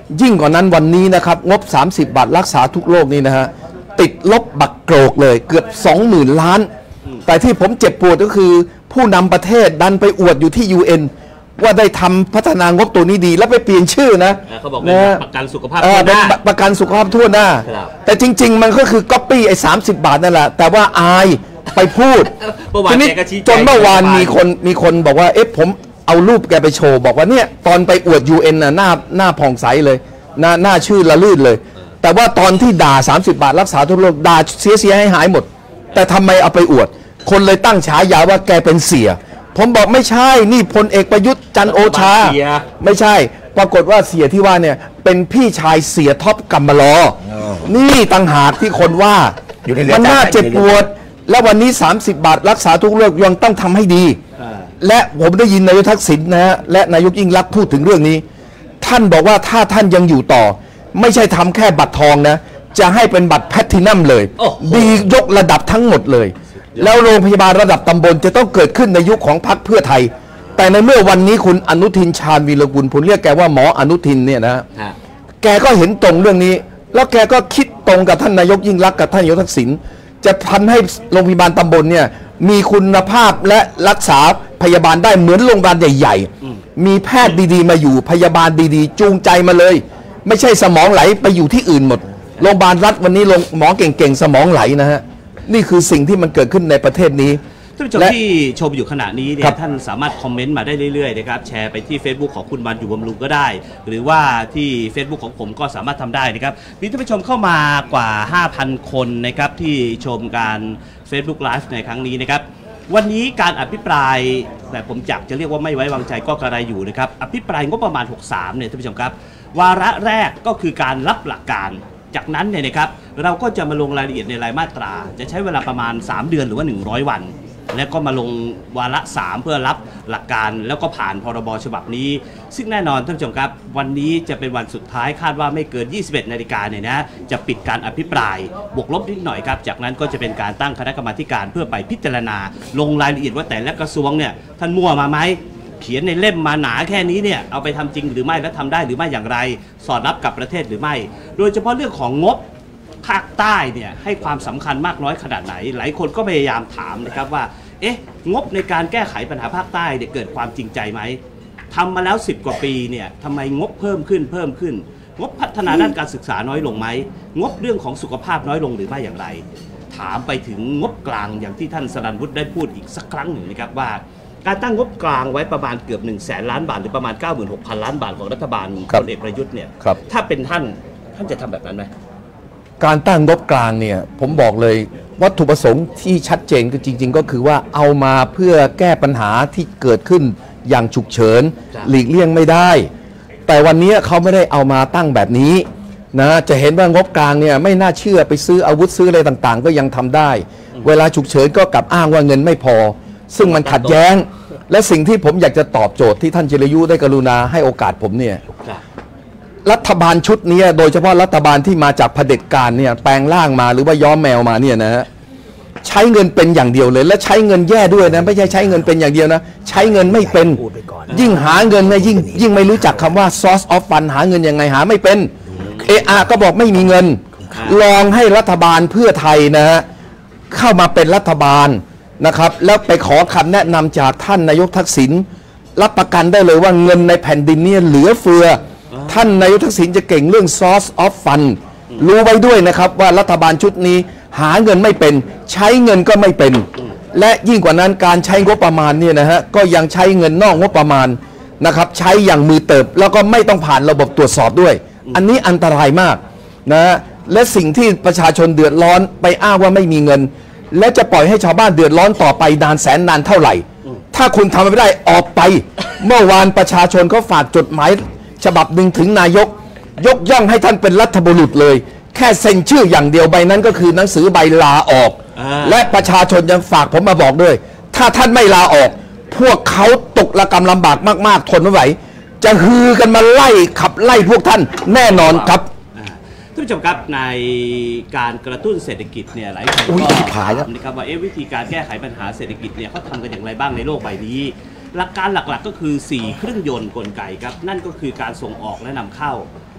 ยิ่งกว่านั้นวันนี้นะครับงบสามสิบบาทรักษาทุกโรคนี่นะฮะติดลบบักโกรกเลยเกือบ สองหมื่น ล้านแต่ที่ผมเจ็บปวดก็คือผู้นำประเทศดันไปอวดอยู่ที่ ยู เอ็น ว่าได้ทำพัฒนางบตัวนี้ดีแล้วไปเปลี่ยนชื่อนะเขาบอกเป็นประกันสุขภาพทั่วหน้าประกันสุขภาพทั่วหน้าแต่จริงๆมันก็คือก๊อปปี้ไอ้สามสิบบาทนั่นแหละแต่ว่าอายไปพูดทีนี้จนเมื่อวานมีคนมีคนบอกว่าเอ๊ะผมเอารูปแกไปโชว์บอกว่าเนี่ยตอนไปอวด ยู เอ็น น่ะหน้าหน้าผ่องใสเลยหน้าหน้าชื่อละลื่นเลยแต่ว่าตอนที่ด่าสามสิบบาทรักษาทุกโรคด่าเสียเสียให้หายหมดแต่ทำไมเอาไปอวดคนเลยตั้งฉายาว่าแกเป็นเสียผมบอกไม่ใช่นี่พลเอกประยุทธ์จันทร์โอชาไม่ใช่ปรากฏว่าเสียที่ว่าเนี่ยเป็นพี่ชายเสียท็อปกัมมะลอนี่ต่างหากที่คนว่ามันน่าเจ็บปวดและวันนี้สามสิบบาทรักษาทุกโรคยังต้องทำให้ดีและผมได้ยินนายกทักษิณนะฮะและนายกยิ่งลักษณ์พูดถึงเรื่องนี้ท่านบอกว่าถ้าท่านยังอยู่ต่อไม่ใช่ทำแค่บัตรทองนะจะให้เป็นบัตรแพลทินัมเลยดียกระดับทั้งหมดเลยแล้วโรงพยาบาลระดับตำบลจะต้องเกิดขึ้นในยุคของพรรคเพื่อไทยแต่ในเมื่อวันนี้คุณอนุทินชาญวีรกุลผมเรียกแกว่าหมออนุทินเนี่ยนะแกก็เห็นตรงเรื่องนี้แล้วแกก็คิดตรงกับท่านนายกยิ่งลักษณ์กับท่านนายกทักษิณจะทำให้โรงพยาบาลตำบลเนี่ยมีคุณภาพและรักษาพยาบาลได้เหมือนโรงพยาบาลใหญ่ๆมีแพทย์ดีๆมาอยู่พยาบาลดีๆจูงใจมาเลยไม่ใช่สมองไหลไปอยู่ที่อื่นหมดโรงพยาบาลรัฐวันนี้โรงหมอเก่งๆสมองไหลนะฮะนี่คือสิ่งที่มันเกิดขึ้นในประเทศนี้ท่านผู้ชมที่ชมอยู่ขณะนี้เนี่ยท่านสามารถคอมเมนต์มาได้เรื่อยๆนะครับแชร์ไปที่ Facebook ของคุณวันอยู่บำรุงก็ได้หรือว่าที่ Facebook ของผมก็สามารถทำได้นะครับมีท่านผู้ชมเข้ามากว่า ห้าพัน คนนะครับที่ชมการ Facebook Live ในครั้งนี้นะครับวันนี้การอภิปรายแต่ผมจักจะเรียกว่าไม่ไว้วางใจก็กระไรอยู่นะครับอภิปรายงบประมาณหกสิบสามเนี่ยท่านผู้ชมครับวาระแรกก็คือการรับหลักการจากนั้นเนี่ยนะครับเราก็จะมาลงรายละเอียดในรายมาตราจะใช้เวลาประมาณสามเดือนหรือว่าหนึ่งร้อยวันแล้วก็มาลงวาระสามเพื่อรับหลักการแล้วก็ผ่านพรบฉบับนี้ซึ่งแน่นอนท่านผู้ชมครับวันนี้จะเป็นวันสุดท้ายคาดว่าไม่เกินยี่สิบเอ็ดนาฬิกาเนี่ยนะจะปิดการอภิปรายบวกลบนิดหน่อยครับจากนั้นก็จะเป็นการตั้งคณะกรรมาการเพื่อไปพิจารณาลงรายละเอียดว่าแต่ละกระทรวงเนี่ยท่านมั่วมาไหมเขียนในเล่มมาหนาแค่นี้เนี่ยเอาไปทำจริงหรือไม่และทำได้หรือไม่อย่างไรสอดรับกับประเทศหรือไม่โดยเฉพาะเรื่องของงบภาคใต้เนี่ยให้ความสำคัญมากน้อยขนาดไหนหลายคนก็พยายามถามนะครับว่าเอ๊ะงบในการแก้ไขปัญหาภาคใต้เนี่ยเกิดความจริงใจไหมทำมาแล้วสิบกว่าปีเนี่ยทำไมงบเพิ่มขึ้นเพิ่มขึ้นงบพัฒนาด้านการศึกษาน้อยลงไหมงบเรื่องของสุขภาพน้อยลงหรือไม่อย่างไรถามไปถึงงบกลางอย่างที่ท่านสรัญวุฒิได้พูดอีกสักครั้งหนึ่งนะครับว่าการตั้งงบกลางไว้ประมาณเกือบหนึ่งแสนล้านบาทหรือประมาณ เก้าหมื่นหกพัน ล้านบาทของรัฐบาลพลเอกประยุทธ์เนี่ยถ้าเป็นท่านท่านจะทำแบบนั้นไหมการตั้งงบกลางเนี่ยผมบอกเลยวัตถุประสงค์ที่ชัดเจนก็จริงๆก็คือว่าเอามาเพื่อแก้ปัญหาที่เกิดขึ้นอย่างฉุกเฉินหลีกเลี่ยงไม่ได้แต่วันนี้เขาไม่ได้เอามาตั้งแบบนี้นะจะเห็นว่างบกลางเนี่ยไม่น่าเชื่อไปซื้ออาวุธซื้ออะไรต่างๆก็ยังทำได้เวลาฉุกเฉินก็กลับอ้างว่าเงินไม่พอซึ่งมันขัดแย้งและสิ่งที่ผมอยากจะตอบโจทย์ที่ท่านจิรายุได้กรุณาให้โอกาสผมเนี่ยรัฐบาลชุดนี้โดยเฉพาะรัฐบาลที่มาจากเผด็จการเนี่ยแปลงร่างมาหรือว่าย้อมแมวมาเนี่ยนะฮะใช้เงินเป็นอย่างเดียวเลยและใช้เงินแย่ด้วยนะไม่ใช่ใช้เงินเป็นอย่างเดียวนะใช้เงินไม่เป็นยิ่งหาเงินนะยิ่งยิ่งไม่รู้จักคำว่า source of fund หาเงินยังไงหาไม่เป็นเออาก็บอกไม่มีเงินลองให้รัฐบาลเพื่อไทยนะฮะเข้ามาเป็นรัฐบาลนะครับแล้วไปขอคำแนะนำจากท่านนายกทักษิณรับประกันได้เลยว่าเงินในแผ่นดินนี้เหลือเฟือท่านนายกทักษิณจะเก่งเรื่อง source of fund รู้ไว้ด้วยนะครับว่ารัฐบาลชุดนี้หาเงินไม่เป็นใช้เงินก็ไม่เป็นและยิ่งกว่านั้นการใช้งบประมาณเนี่ยนะฮะก็ยังใช้เงินนอกงบประมาณนะครับใช้อย่างมือเติบแล้วก็ไม่ต้องผ่านระบบตรวจสอบด้วยอันนี้อันตรายมากนะและสิ่งที่ประชาชนเดือดร้อนไปอ้างว่าไม่มีเงินและจะปล่อยให้ชาวบ้านเดือดร้อนต่อไปนานแสนนานเท่าไหร่ถ้าคุณทำไม่ได้ออกไปเมื่อวานประชาชนเขาฝากจดหมายฉบับหนึ่งถึงนายกยกย่องให้ท่านเป็นรัฐบุรุษเลยแค่เซ็นชื่ออย่างเดียวใบนั้นก็คือหนังสือใบลาออกและประชาชนยังฝากผมมาบอกด้วยถ้าท่านไม่ลาออกพวกเขาตกระกำลำบากมากๆทนไม่ไหวจะฮือกันมาไล่ขับไล่พวกท่านแน่นอนครับท่านผู้ชมครับในการกระตุ้นเศรษฐกิจเนี่ยหลายคนก็ถามนะครับว่าเอ๊ะวิธีการแก้ไขปัญหาเศรษฐกิจเนี่ยเขาทำกันอย่างไรบ้างในโลกใบนี้หลักการหลักๆก็คือสี่เครื่องยนต์กลไกครับนั่นก็คือการส่งออกและนำเข้า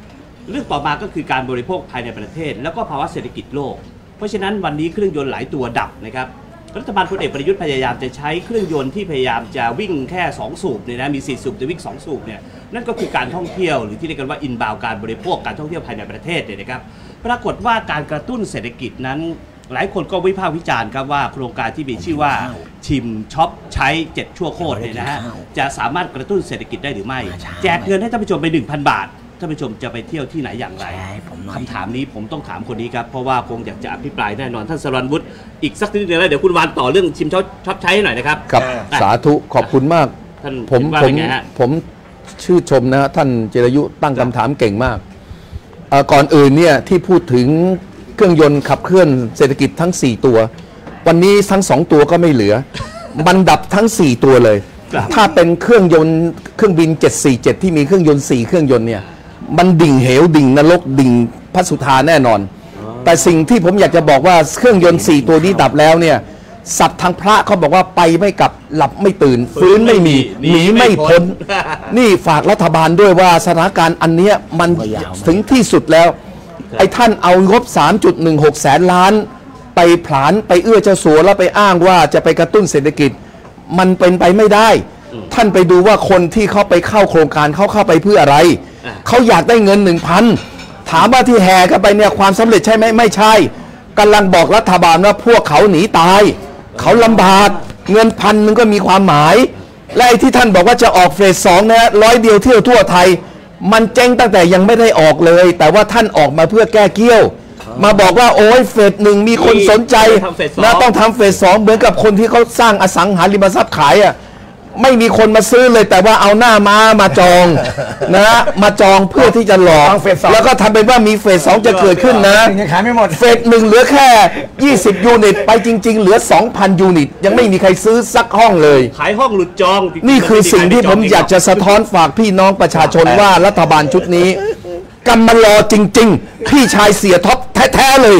เรื่องต่อมาก็คือการบริโภคภายในประเทศแล้วก็ภาวะเศรษฐกิจโลกเพราะฉะนั้นวันนี้เครื่องยนต์หลายตัวดับนะครับรัฐบาลพลเอกประยุทธ์พยายามจะใช้เครื่องยนต์ที่พยายามจะวิ่งแค่สองสูบเนี่ยนะมีสี่สูบจะวิ่งสองสูบเนี่ยนั่นก็คือการท่องเที่ยวหรือที่เรียกกันว่าอินบาวการบริโภคการท่องเที่ยวภายในประเทศเนี่ยนะครับปรากฏว่าการกระตุ้นเศรษฐกิจนั้นหลายคนก็วิพากษ์วิจารณ์ครับว่าโครงการที่มีชื่อว่าชิมช็อปใช้เจ็ดชั่วโคตรเนี่ยนะฮะจะสามารถกระตุ้นเศรษฐกิจได้หรือไม่แจกเงินให้ท่านผู้ชมไป หนึ่งพัน บาทท่านผู้ชมจะไปเที่ยวที่ไหนอย่างไรคำถามนี้ผมต้องถามคนนี้ครับเพราะว่าคงอยากจะอภิปรายแน่นอนท่านสรัญวุฒิอีกสักนิดเดียวแล้วเดี๋ยวคุณวานต่อเรื่องชิมช็อปช็อปใช้ให้หน่อยนะครับครับสาธุขอบคุณมากผมผมผมชื่นชมนะท่านเจรยุตั้งคำถามเก่งมากก่อนอื่นเนี่ยที่พูดถึงเครื่องยนต์ขับเคลื่อนเศรษฐกิจทั้งสี่ตัววันนี้ทั้งสองตัวก็ไม่เหลือมันดับทั้งสี่ตัวเลยถ้าเป็นเครื่องยนต์เครื่องบินเจ็ดสี่เจ็ดที่มีเครื่องยนต์สี่เครื่องยนต์เนี่ยมันดิ่งเหวดิ่งนรกดิ่งพระสุธาแน่นอนแต่สิ่งที่ผมอยากจะบอกว่าเครื่องยนต์สี่ตัวนี้ดับแล้วเนี่ยสัตว์ทางพระเขาบอกว่าไปไม่กลับหลับไม่ตื่นฟื้นไม่มีหนีไม่พ้นนี่ฝากรัฐบาลด้วยว่าสถานการณ์อันเนี้ยมันถึงที่สุดแล้วไอ้ท่านเอางบ สามจุดหนึ่งหก แสนล้านไปผลาญไปเอื้อเจ้าสัวแล้วไปอ้างว่าจะไปกระตุ้นเศรษฐกิจมันเป็นไปไม่ได้ท่านไปดูว่าคนที่เขาไปเข้าโครงการเขาเข้าไปเพื่ออะไรเขาอยากได้เงิน หนึ่งพัน ถามว่าที่แห่กันไปเนี่ยความสำเร็จใช่ไหมไม่ใช่กำลังบอกรัฐบาลว่าพวกเขาหนีตายเขาลำบากเงินพันนึงก็มีความหมายและไอ้ที่ท่านบอกว่าจะออกเฟสสองนะร้อยเดียวเที่ยวทั่วไทยมันเจ๊งตั้งแต่ยังไม่ได้ออกเลยแต่ว่าท่านออกมาเพื่อแก้เกี้ยวมาบอกว่าโอ้ยเฟสหนึ่งมีคนสนใจนะต้องทำเฟสสองเหมือนกับคนที่เขาสร้างอสังหาริมทรัพย์ขายอ่ะไม่มีคนมาซื้อเลยแต่ว่าเอาหน้าม้ามาจองนะมาจองเพื่อที่จะหลอกแล้วก็ทำเป็นว่ามีเฟสสองจะเกิดขึ้นนะยังขายไม่หมดเฟสหนึ่งเหลือแค่ยี่สิบยูนิตไปจริงๆเหลือ สองพัน ยูนิตยังไม่มีใครซื้อสักห้องเลยขายห้องหลุดจองนี่คือสิ่งที่ผมอยากจะสะท้อนฝากพี่น้องประชาชนว่ารัฐบาลชุดนี้กำมารอจริงๆพี่ชายเสียท็อปแท้ๆเลย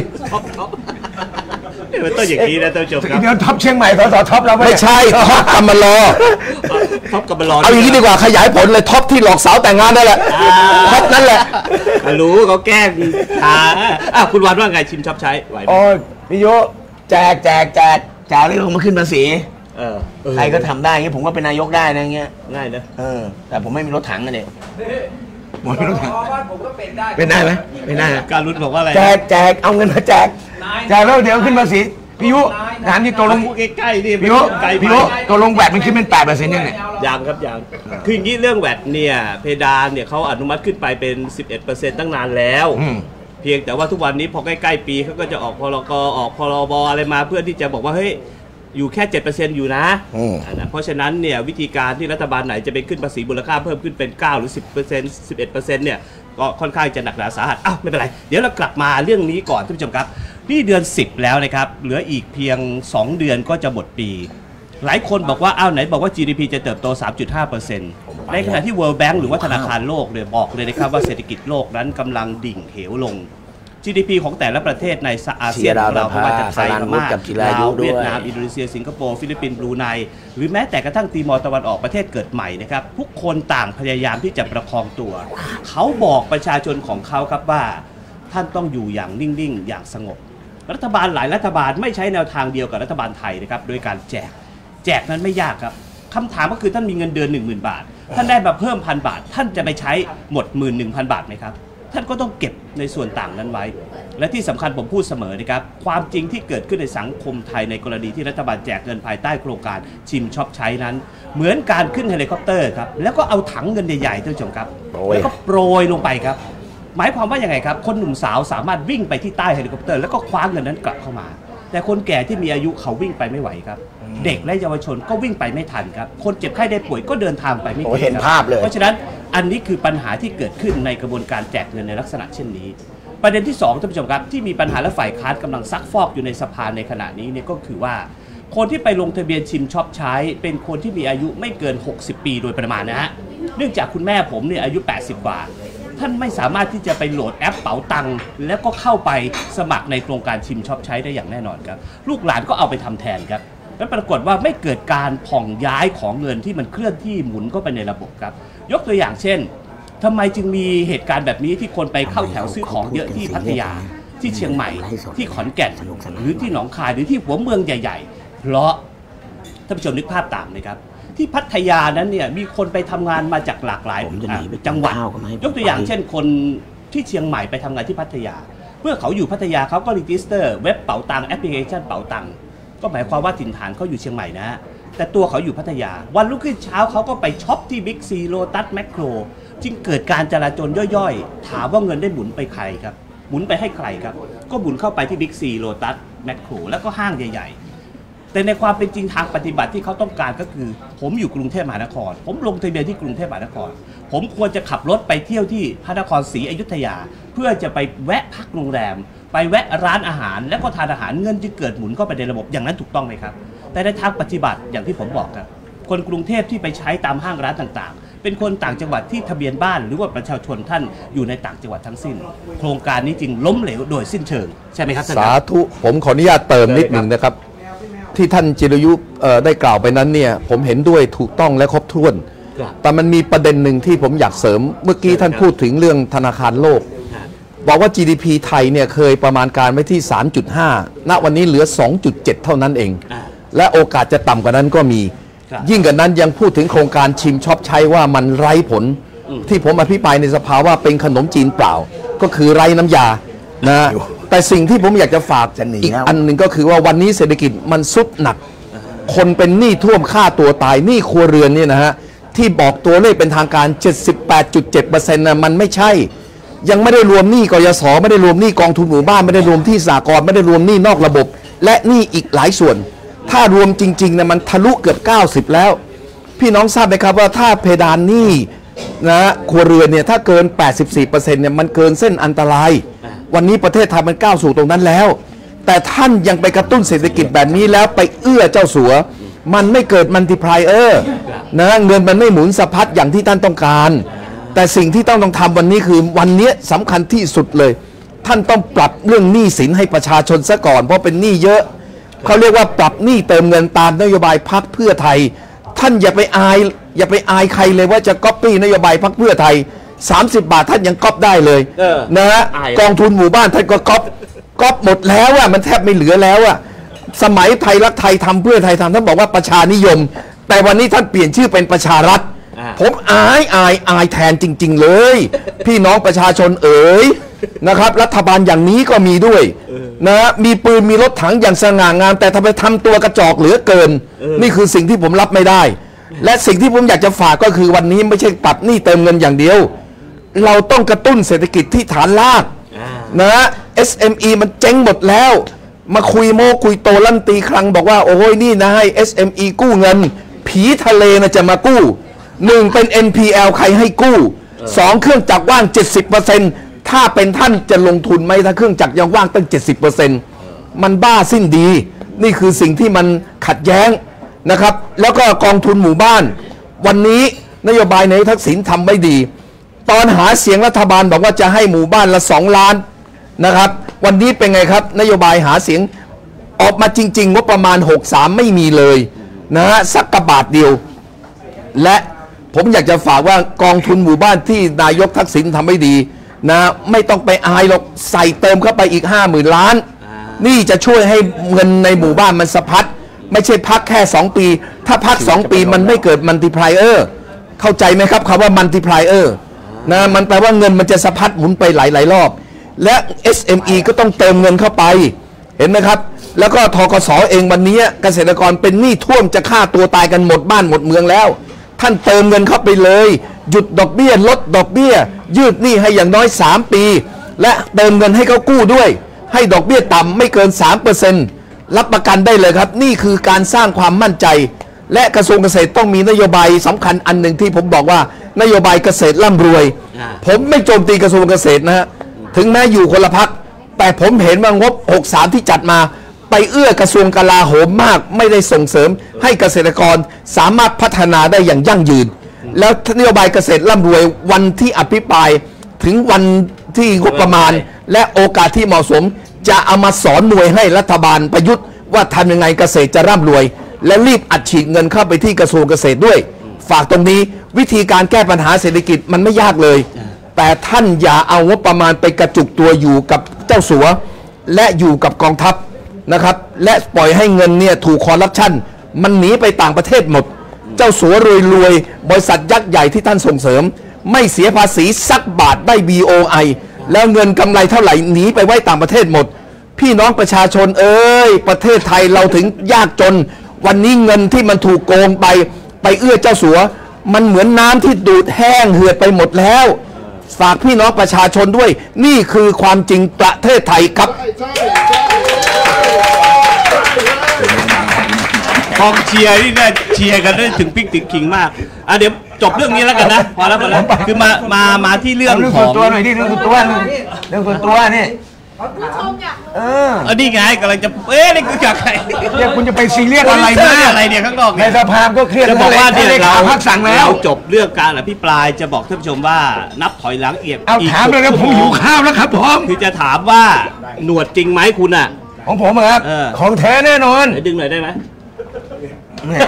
มันต้องอย่างนี้นะท่านผู้ชมครับเดี๋ยวท็อปเชียงใหม่สสท็อปเราไม่ใช่ท็อปกำมารอท็อปกำมารอเอาอย่างนี้ดีกว่าขยายผลเลยท็อปที่หลอกสาวแต่งงานได้แหละท็อปนั่นแหละรู้เขาแกล้งอ่าคุณวันว่าไงชิมช็อปใช้ไหวไหมโอ้ยพี่โยแจกแจกแจกแจกเรื่องมาขึ้นภาษีใครก็ทำได้เงี้ยผมก็เป็นนายกได้นะเงี้ยง่ายนะเออแต่ผมไม่มีรถถังนะเนี่ยหมดไม่รู้ทางผมก็เป็นได้เป็นได้ไหมเป็นได้การรุ่นบอกว่าอะไรแจกแจกเอาเงินมาแจกแจกแล้วเดี๋ยวขึ้นภาษีพี่ยุถามที่ตัวลงใกล้ๆนี่พี่ยุพี่ยุตัวลงแวดมันขึ้นเป็นแปดเปอร์เซ็นต์ยังไงยังครับยังคืออย่างนี้เรื่องแวดเนี่ยเพดานเนี่ยเขาอนุมัติขึ้นไปเป็น สิบเอ็ดเปอร์เซ็นต์ ตั้งนานแล้วเพียงแต่ว่าทุกวันนี้พอใกล้ๆปีเขาก็จะออกพรกออกพรบอะไรมาเพื่อที่จะบอกว่าเฮ้ยอยู่แค่ เจ็ดเปอร์เซ็นต์ อยู่นะเพราะฉะนั้นเนี่ยวิธีการที่รัฐบาลไหนจะไปขึ้นภาษีมูลค่าเพิ่มขึ้นเป็นเก้าหรือ สิบเปอร์เซ็นต์ สิบเอ็ดเปอร์เซ็นต์ เนี่ยก็ค่อนข้างจะหนักหนาสาหัสอ้าวไม่เป็นไรเดี๋ยวเรากลับมาเรื่องนี้ก่อนท่านผู้ชมครับนี่เดือนสิบแล้วนะครับเหลืออีกเพียงสองเดือนก็จะหมดปีหลายคนบอกว่าอ้าวไหนบอกว่า จี ดี พี จะเติบโต สามจุดห้าเปอร์เซ็นต์ ในขณะที่ World Bank หรือว่าธนาคารโลกเนี่ยบอกเลยนะครับว่าเศรษฐกิจโลกนั้นกำลังดิ่งเหวลงจี ดี พี ของแต่ละประเทศในอาเซียนของเราไม่ว่าจะไทยพม่าลาวเวียดนามอินโดนีเซียสิงคโปร์ฟิลิปปินส์บรูไนหรือแม้แต่กระทั่งติมอร์ตะวันออกประเทศเกิดใหม่นะครับทุกคนต่างพยายามที่จะประคองตัวเขาบอกประชาชนของเขาครับว่าท่านต้องอยู่อย่างนิ่งๆอย่างสงบรัฐบาลหลายรัฐบาลไม่ใช้แนวทางเดียวกับรัฐบาลไทยนะครับโดยการแจกแจกนั้นไม่ยากครับคำถามก็คือท่านมีเงินเดือน หนึ่งหมื่น บาทท่านได้มาเพิ่มพันบาทท่านจะไปใช้หมด หนึ่งหมื่นหนึ่งพัน บาทไหมครับท่านก็ต้องเก็บในส่วนต่างนั้นไว้และที่สำคัญผมพูดเสมอนะครับความจริงที่เกิดขึ้นในสังคมไทยในกรณีที่รัฐบาลแจกเงินภายใต้โครงการชิมช็อปใช้นั้นเหมือนการขึ้นเฮลิคอปเตอร์ครับแล้วก็เอาถังเงินใหญ่ๆท่านผู้ชมครับแล้วก็โปรยลงไปครับหมายความว่าอย่างไงครับคนหนุ่มสาวสามารถวิ่งไปที่ใต้เฮลิคอปเตอร์แล้วก็คว้าเงินนั้นกลับเข้ามาแต่คนแก่ที่มีอายุเขาวิ่งไปไม่ไหวครับเด็กและเยาวชนก็วิ่งไปไม่ทันครับคนเจ็บไข้ได้ป่วยก็เดินทางไปไม่ถึงเห็นภาพเลยเพราะฉะนั้นอันนี้คือปัญหาที่เกิดขึ้นในกระบวนการแจกเงินในลักษณะเช่นนี้ประเด็นที่สองท่านผู้ชมครับที่มีปัญหาและฝ่ายค้านกำลังซักฟอกอยู่ในสภาในขณะนี้เนี่ยก็คือว่าคนที่ไปลงทะเบียนชิมช็อปใช้เป็นคนที่มีอายุไม่เกินหกสิบปีโดยประมาณนะฮะเนื่องจากคุณแม่ผมเนี่ยอายุแปดสิบกว่าท่านไม่สามารถที่จะไปโหลดแอปเป๋าตังค์แล้วก็เข้าไปสมัครในโครงการชิมช็อปใช้ได้อย่างแน่นอนครับลูกหลานก็เอาไปทำแทนครับและปรากฏว่าไม่เกิดการผ่องย้ายของเงินที่มันเคลื่อนที่หมุนเข้าไปในระบบครับยกตัวอย่างเช่นทำไมจึงมีเหตุการณ์แบบนี้ที่คนไปเข้าแถวซื้อของเยอะที่พัทยาที่เชียงใหม่ที่ขอนแก่นหรือที่หนองคายหรือที่หัวเมืองใหญ่ๆเพราะท่านผู้ชมนึกภาพตามเลยครับที่พัทยานั้นเนี่ยมีคนไปทำงานมาจากหลากหลายจังหวัดยกตัวอย่างเช่นคนที่เชียงใหม่ไปทำงานที่พัทยาเมื่อเขาอยู่พัทยาเขาก็รีจิสเตอร์เว็บเป๋าตังแอปพลิเคชันเป๋าตังก็หมายความว่าถิ่นฐานเขาอยู่เชียงใหม่นะแต่ตัวเขาอยู่พัทยาวันรุ่งขึ้นเช้าเขาก็ไปช็อปที่บิ๊กซีโลตัสแมคโครจึงเกิดการจราจรย่อยๆถามว่าเงินได้หมุนไปใครครับหมุนไปให้ใครครับก็หมุนเข้าไปที่บิ๊กซีโลตัสแมคโครแล้วก็ห้างใหญ่ๆแต่ในความเป็นจริงทางปฏิบัติที่เขาต้องการก็คือผมอยู่กรุงเทพมหานครผมลงทะเบียนที่กรุงเทพมหานครผมควรจะขับรถไปเที่ยวที่พระนครศรีอยุธยาเพื่อจะไปแวะพักโรงแรมไปแวะร้านอาหารแล้วก็ทานอาหารเงินจึงเกิดหมุนเข้าไปในระบบอย่างนั้นถูกต้องไหมครับแต่ในทางปฏิบัติอย่างที่ผมบอกครับคนกรุงเทพที่ไปใช้ตามห้างร้านต่างๆเป็นคนต่างจังหวัดที่ทะเบียนบ้านหรือว่าประชาชนท่านอยู่ในต่างจังหวัดทั้งสิ้นโครงการนี้จึงล้มเหลวโดยสิ้นเชิงใช่ไหมครับท่านสาธุผมขออนุญาตเติมนิดหนึ่งนะครับที่ท่านจิรยุได้กล่าวไปนั้นเนี่ยผมเห็นด้วยถูกต้องและครบถ้วนแต่มันมีประเด็นหนึ่งที่ผมอยากเสริมเมื่อกี้ท่านพูดถึงเรื่องธนาคารโลกบอกว่า จี ดี พี ไทยเนี่ยเคยประมาณการไว้ที่ สามจุดห้า ณ วันนี้เหลือ สองจุดเจ็ด เท่านั้นเองและโอกาสจะต่ำกว่านั้นก็มียิ่งกว่านั้นยังพูดถึงโครงการชิมช็อปใช้ว่ามันไร้ผลที่ผมอภิปรายในสภาว่าเป็นขนมจีนเปล่าก็คือไร้น้ำยานะแต่สิ่งที่ผมอยากจะฝากอีกอันหนึ่งก็คือว่าวันนี้เศรษฐกิจมันสุดหนักคนเป็นหนี้ท่วมฆ่าตัวตายหนี้ครัวเรือนเนี่ยนะฮะที่บอกตัวเลขเป็นทางการ เจ็ดสิบแปดจุดเจ็ดเปอร์เซ็นต์ นะมันไม่ใช่ยังไม่ได้รวมหนี้กยศไม่ได้รวมหนี้กองทุนหมู่บ้านไม่ได้รวมที่สหกรณ์ไม่ได้รวมหนี้นอกระบบและหนี้อีกหลายส่วนถ้ารวมจริงๆนะมันทะลุเกือบเก้าสิบแล้วพี่น้องทราบไหมครับว่าถ้าเพดานหนี้นะครัวเรือนเนี่ยถ้าเกิน แปดสิบสี่เปอร์เซ็นต์ เนี่ยมันเกินเส้นอันตรายวันนี้ประเทศไทยมันก้าวสู่ตรงนั้นแล้วแต่ท่านยังไปกระตุ้นเศรษฐกิจแบบนี้แล้วไปเอื้อเจ้าสัวมันไม่เกิดมัลติพลายเออร์นะเงินมันไม่หมุนสะพัดอย่างที่ท่านต้องการแต่สิ่งที่ต้องต้องทำวันนี้คือวันนี้สำคัญที่สุดเลยท่านต้องปรับเรื่องหนี้สินให้ประชาชนซะก่อนเพราะเป็นหนี้เยอะเขาเรียกว่าปรับหนี้เติมเงินตามนโยบายพรรคเพื่อไทยท่านอย่าไปอายอย่าไปอายใครเลยว่าจะก๊อปปี้นโยบายพรรคเพื่อไทยสามสิบบาทท่านยังก๊อปได้เลยนะฮะกองทุนหมู่บ้านท่านก็ก๊อปก๊อปหมดแล้วอ่ะมันแทบไม่เหลือแล้วอ่ะสมัยไทยรักไทยทำเพื่อไทยทำท่านบอกว่าประชานิยมแต่วันนี้ท่านเปลี่ยนชื่อเป็นประชารัฐผมอายอายอายแทนจริงๆเลยพี่น้องประชาชนเอ๋ยนะครับรัฐบาลอย่างนี้ก็มีด้วยนะมีปืนมีรถถังอย่างสง่างามแต่ทำไมทำตัวกระจอกเหลือเกินนี่คือสิ่งที่ผมรับไม่ได้และสิ่งที่ผมอยากจะฝากก็คือวันนี้ไม่ใช่ปรับหนี้เติมเงินอย่างเดียวเราต้องกระตุ้นเศรษฐกิจที่ฐานรากนะ เอส เอ็ม อี มันเจ๊งหมดแล้วมาคุยโมคุยโตลั่นตีครั้งบอกว่าโอ้ยนี่นะให้ เอส เอ็ม อี กู้เงินผีทะเลนะจะมากู้หนึ่งเป็น เอ็น พี แอล ใครให้กู้สองเครื่องจักรว่าง เจ็ดสิบเปอร์เซ็นต์ ถ้าเป็นท่านจะลงทุนไหมถ้าเครื่องจักรยังว่างตั้ง เจ็ดสิบเปอร์เซ็นต์ มันบ้าสิ้นดีนี่คือสิ่งที่มันขัดแย้งนะครับแล้วก็กองทุนหมู่บ้านวันนี้นโยบายนายกทักษิณทำไม่ดีตอนหาเสียงรัฐบาลบอกว่าจะให้หมู่บ้านละสองล้านนะครับวันนี้เป็นไงครับนโยบายหาเสียงออกมาจริงๆงบประมาณหกสิบสามไม่มีเลยนะฮะสักกระบาทเดียวและผมอยากจะฝากว่ากองทุนหมู่บ้านที่นายกทักษิณทำไม่ดีนะไม่ต้องไปอายหรอกใส่เติมเข้าไปอีกห้าหมื่นล้านนี่จะช่วยให้เงินในหมู่บ้านมันสะพัดไม่ใช่พักแค่สองปีถ้าพักสองปีมันไม่เกิดมัลติพลายเออร์เข้าใจไหมครับคำว่ามัลติพลายเออร์นะมันแปลว่าเงินมันจะสะพัดหมุนไปหลายๆรอบและ เอส เอ็ม อี ก็ต้องเติมเงินเข้าไปเห็นไหมครับแล้วก็ธกส.เองวันนี้เกษตรกรเป็นหนี้ท่วมจะฆ่าตัวตายกันหมดบ้านหมดเมืองแล้วท่านเติมเงินเข้าไปเลยหยุดดอกเบี้ยลดดอกเบี้ยยืดหนี้ให้อย่างน้อยสามปีและเติมเงินให้เขากู้ด้วยให้ดอกเบี้ยต่ำไม่เกิน สามเปอร์เซ็นต์ รับประกันได้เลยครับนี่คือการสร้างความมั่นใจและกระทรวงเกษตรต้องมีนโยบายสำคัญอันหนึ่งที่ผมบอกว่านโยบายเกษตรร่ำรวยผมไม่โจมตีกระทรวงเกษตรนะฮะถึงแม้อยู่คนละพรรคแต่ผมเห็นว่างบหกสิบสามที่จัดมาไปเอื้อกระทรวงกลาโหมมากไม่ได้ส่งเสริมให้เกษตรกรสามารถพัฒนาได้อย่างยั่งยืนแล้วนโยบายเกษตรร่ำรวยวันที่อภิปรายถึงวันที่งบประมาณและโอกาสที่เหมาะสมจะเอามาสอนมวยให้รัฐบาลประยุทธ์ว่าทำยังไงเกษตรจะร่ำรวยและรีบอัดฉีดเงินเข้าไปที่กระทรวงเกษตรด้วยฝากตรงนี้วิธีการแก้ปัญหาเศรษฐกิจมันไม่ยากเลยแต่ท่านอย่าเอางบประมาณไปกระจุกตัวอยู่กับเจ้าสัวและอยู่กับกองทัพนะครับและปล่อยให้เงินเนี่ยถูกคอร์รัปชันมันหนีไปต่างประเทศหมดเจ้าสัวรวยๆบริษัทยักษ์ใหญ่ที่ท่านส่งเสริมไม่เสียภาษีสักบาทได้ บี โอ ไอ แล้วเงินกำไรเท่าไหร่หนีไปไว้ต่างประเทศหมดพี่น้องประชาชนเอ้ยประเทศไทยเราถึงยากจนวันนี้เงินที่มันถูกโกงไปไปเอื้อเจ้าสัวมันเหมือนน้ำที่ดูดแห้งเหือดไปหมดแล้วฝากพี่น้องประชาชนด้วยนี่คือความจริงประเทศไทยครับกองเชียร์นี่เนี่ยเชียร์กันได้ถึงปิ๊กถึงขิงมากอ่ะเดี๋ยวจบเรื่องนี้แล้วกันนะพอแล้วพอแล้วคือมามามาที่เรื่องเรื่องขส่วอน งตัวหน่อยดิเรื่องส่วนตัวเรื่องส่วนตัวนี่เออเออนี่ไงกำลังจะเอ๊ะนี่คือจากใครเนี่ยคุณจะไปซีเรียสอะไรเรื่มาอะไรเนี่ยข้างนอกในเนี่ยสภาก็เครียดจะบอกว่าเนี่ยเราเราพักสั่งแล้วเราจบเรื่องการอภิปรายจะบอกท่านผู้ชมว่านับถอยหลังเอียบเอาถามเลยนะผมหิวข้าวแล้วครับผมคือจะถามว่าหนวดจริงไหมคุณอ่ะของผมอะครับเออของแท้แน่นอนเดี๋ยวดึงหน่อยได้ไหมเนี่ย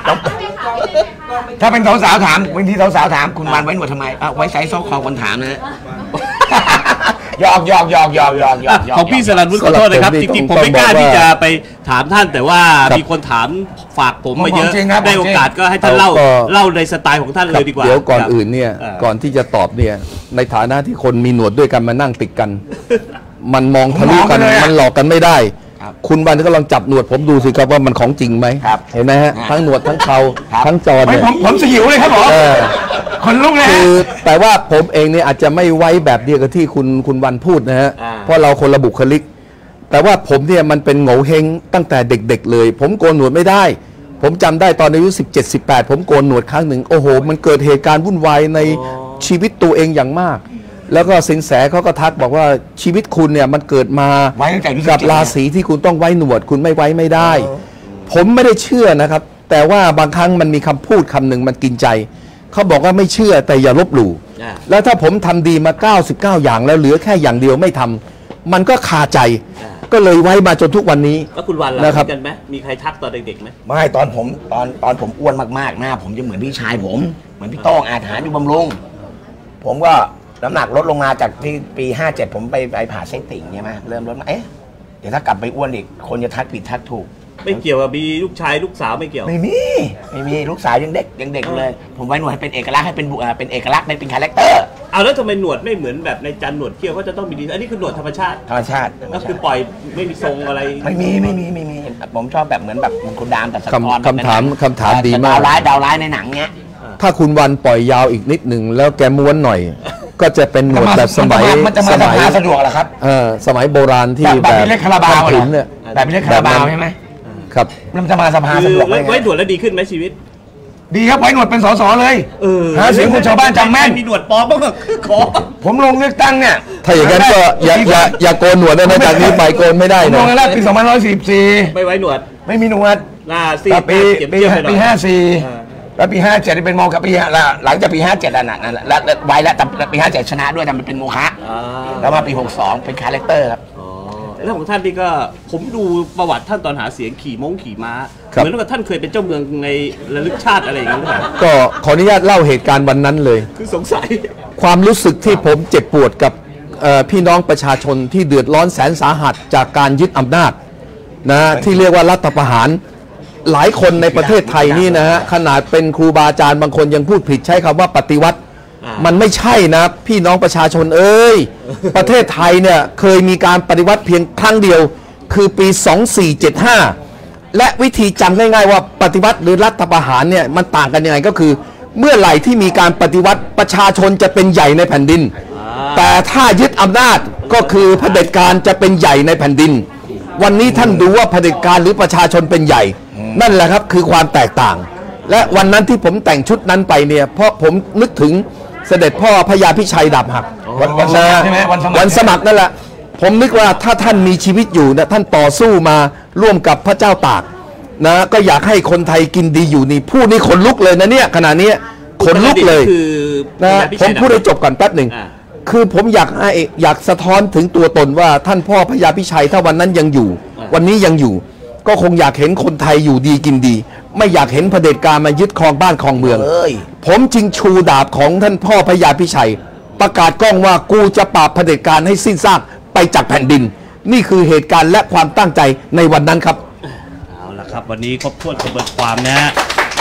ถ้าเป็นสาวๆถามบางทีสาวๆถามคุณวันไว้หนวดทำไมเอาไว้ใส่ซอกคอคนถามนะหยอกหยอกหยอกหยอกหยอกหยอกหยอกของพี่สรัญวุฒิขอโทษนะครับจริงๆผมไม่กล้าที่จะไปถามท่านแต่ว่ามีคนถามฝากผมมาเยอะได้โอกาสก็ให้ท่านเล่าเล่าในสไตล์ของท่านเลยดีกว่าเดี๋ยวก่อนอื่นเนี่ยก่อนที่จะตอบเนี่ยในฐานะที่คนมีหนวดด้วยกันมานั่งติดกัน มันมองทะลุกันมันหลอกกันไม่ได้คุณวันก็ลองจับหนวดผมดูสิครับว่ามันของจริงไหมเห็นไหมฮะทั้งหนวดทั้งเขาทั้งจอเนี่ยผมผมสยิวเลยครับผมคนลุกเลยคือแต่ว่าผมเองเนี่ยอาจจะไม่ไว้แบบเดียวกับที่คุณคุณวันพูดนะฮะเพราะเราคนละบุคลิกแต่ว่าผมเนี่ยมันเป็นโง่เฮงตั้งแต่เด็กๆเลยผมโกนหนวดไม่ได้ผมจำได้ตอนอายุสิบเจ็ด สิบแปดผมโกนหนวดครั้งหนึ่งโอ้โหมันเกิดเหตุการณ์วุ่นวายในชีวิตตัวเองอย่างมากแล้วก็สินแสเขาก็ทักบอกว่าชีวิตคุณเนี่ยมันเกิดมากับราศีที่คุณต้องไว้หนวดคุณไม่ไว้ไม่ได้ผมไม่ได้เชื่อนะครับแต่ว่าบางครั้งมันมีคำพูดคำหนึ่งมันกินใจเขาบอกว่าไม่เชื่อแต่อย่าลบหลู่แล้วถ้าผมทำดีมาเก้าสิบเก้าอย่างแล้วเหลือแค่อย่างเดียวไม่ทำมันก็คาใจก็เลยไว้มาจนทุกวันนี้แล้วคุณวันล่ะเหมือนกันไหมมีใครทักตอนเด็กๆไหมไม่ตอนผมตอนตอนผมอ้วนมากๆหน้าผมจะเหมือนพี่ชายผมเหมือนพี่โต้งอาถรรพ์อยู่บำรุงผมก็น้ำหนักลดลงมาจากที่ปีห้าเจ็ดผมไปไปผ่าไส้ติ่งใช่ไหมเริ่มลดมาเอ๊ะเดี๋ยวถ้ากลับไปอ้วนอีกคนจะทักผิดทักถูกไม่เกี่ยวกับมีลูกชายลูกสาวไม่เกี่ยวไม่มีไม่มีลูกสาวยังเด็กยังเด็กเลยผมไว้หนวดให้เป็นเอกลักษณ์ให้เป็นบุเป็นเอกลักษณ์เป็นคาแรคเตอร์เอาแล้วทำไมหนวดไม่เหมือนแบบในจันหนวดเขี้ยวเขาจะต้องมีดีอันนี้คือหนวดธรรมชาติธรรมชาติก็คือปล่อยไม่มีทรงอะไรไม่มีไม่มีไม่มีผมชอบแบบเหมือนแบบคุณดามแต่สะท้อนคำถามคำถามดีมากดาวร้ายดาวร้ายในหนังเนี้ยถ้าคุณวันปล่อยยาวอีกนิดหนึ่งแล้วแกม้วนหน่อยก็จะเป็นหนวดแบบสมัยสมัยสะดวกเหรอครับเออสมัยโบราณที่แบบแบบเล็กคาราบาวเนี่ยแบบเล็กคาราบาวใช่ไหมครับมันจะมาสภาสะดวกไหมไว้หนวดแล้วดีขึ้นไหมชีวิตดีครับไว้หนวดเป็นสสเลยเออหาเสียงคนชาวบ้านจำแม่นมีหนวดปลอมบ้างขอผมลงเลือกตั้งเนี่ยถ้าอย่างนั้นก็อย่าอย่าอย่าโกนหนวดนะจากนี้ไปโกนไม่ได้นะลงแล้วปีสองพันร้อยสี่สิบสี่ไม่ไว้หนวดไม่มีหนวดหน้าซีปีปีปีห้าสี่แล้วปีห้าเจ็ดเป็นโมฆะปีหลังจากปีห้าเจ็ดนั่นนั่นแล้วไว้แล้วแต่ปีห้าเจ็ดชนะด้วยแต่มันเป็นโมฆะแล้วมาปีหกสองเป็นคาแรคเตอร์ครับเรื่องของท่านนี่ก็ผมดูประวัติท่านตอนหาเสียงขี่ม้งขี่ม้าเหมือนกับท่านเคยเป็นเจ้าเมืองในระลึกชาติอะไรอย่างเงี้ยก็ขออนุญาตเล่าเหตุการณ์วันนั้นเลยคือสงสัยความรู้สึกที่ผมเจ็บปวดกับพี่น้องประชาชนที่เดือดร้อนแสนสาหัสจากการยึดอำนาจนะที่เรียกว่ารัฐประหารหลายคนในประเทศไทยนี่นะฮะขนาดเป็นครูบาอาจารย์บางคนยังพูดผิดใช้คำว่าปฏิวัติมันไม่ใช่นะพี่น้องประชาชนเอ้ยประเทศไทยเนี่ยเคยมีการปฏิวัติเพียงครั้งเดียวคือปีสองสี่เจ็ดห้าและวิธีจำง่ายๆว่าปฏิวัติหรือรัฐประหารเนี่ยมันต่างกันยังไงก็คือเมื่อไหร่ที่มีการปฏิวัติประชาชนจะเป็นใหญ่ในแผ่นดินแต่ถ้ายึดอำนาจก็คือเผด็จการจะเป็นใหญ่ในแผ่นดินวันนี้ท่านดูว่าเผด็จการหรือประชาชนเป็นใหญ่นั่นแหละครับคือความแตกต่างและวันนั้นที่ผมแต่งชุดนั้นไปเนี่ยเพราะผมนึกถึงเสด็จพ่อพญาพิชัยดาบหักวันสมัครใช่ไหมวันสมัครนั่นแหละผมนึกว่าถ้าท่านมีชีวิตอยู่นะท่านต่อสู้มาร่วมกับพระเจ้าตากนะก็อยากให้คนไทยกินดีอยู่นี่พูดนี่ขนลุกเลยนะเนี่ยขณะนี้ขนลุกเลยนะผมพูดให้จบก่อนแป๊บหนึ่งคือผมอยากให้อยากสะท้อนถึงตัวตนว่าท่านพ่อพญาพิชัยถ้าวันนั้นยังอยู่วันนี้ยังอยู่ก็คงอยากเห็นคนไทยอยู่ดีกินดีไม่อยากเห็นเผด็จการมายึดครองบ้านครองเมืองผมจึงชูดาบของท่านพ่อพญาพิชัยประกาศกล้องว่ากูจะปราบเผด็จการให้สิ้นซากไปจากแผ่นดิน นี่คือเหตุการณ์และความตั้งใจในวันนั้นครับเอาละครับวันนี้ครบถ้วนกระบวนความนะฮะ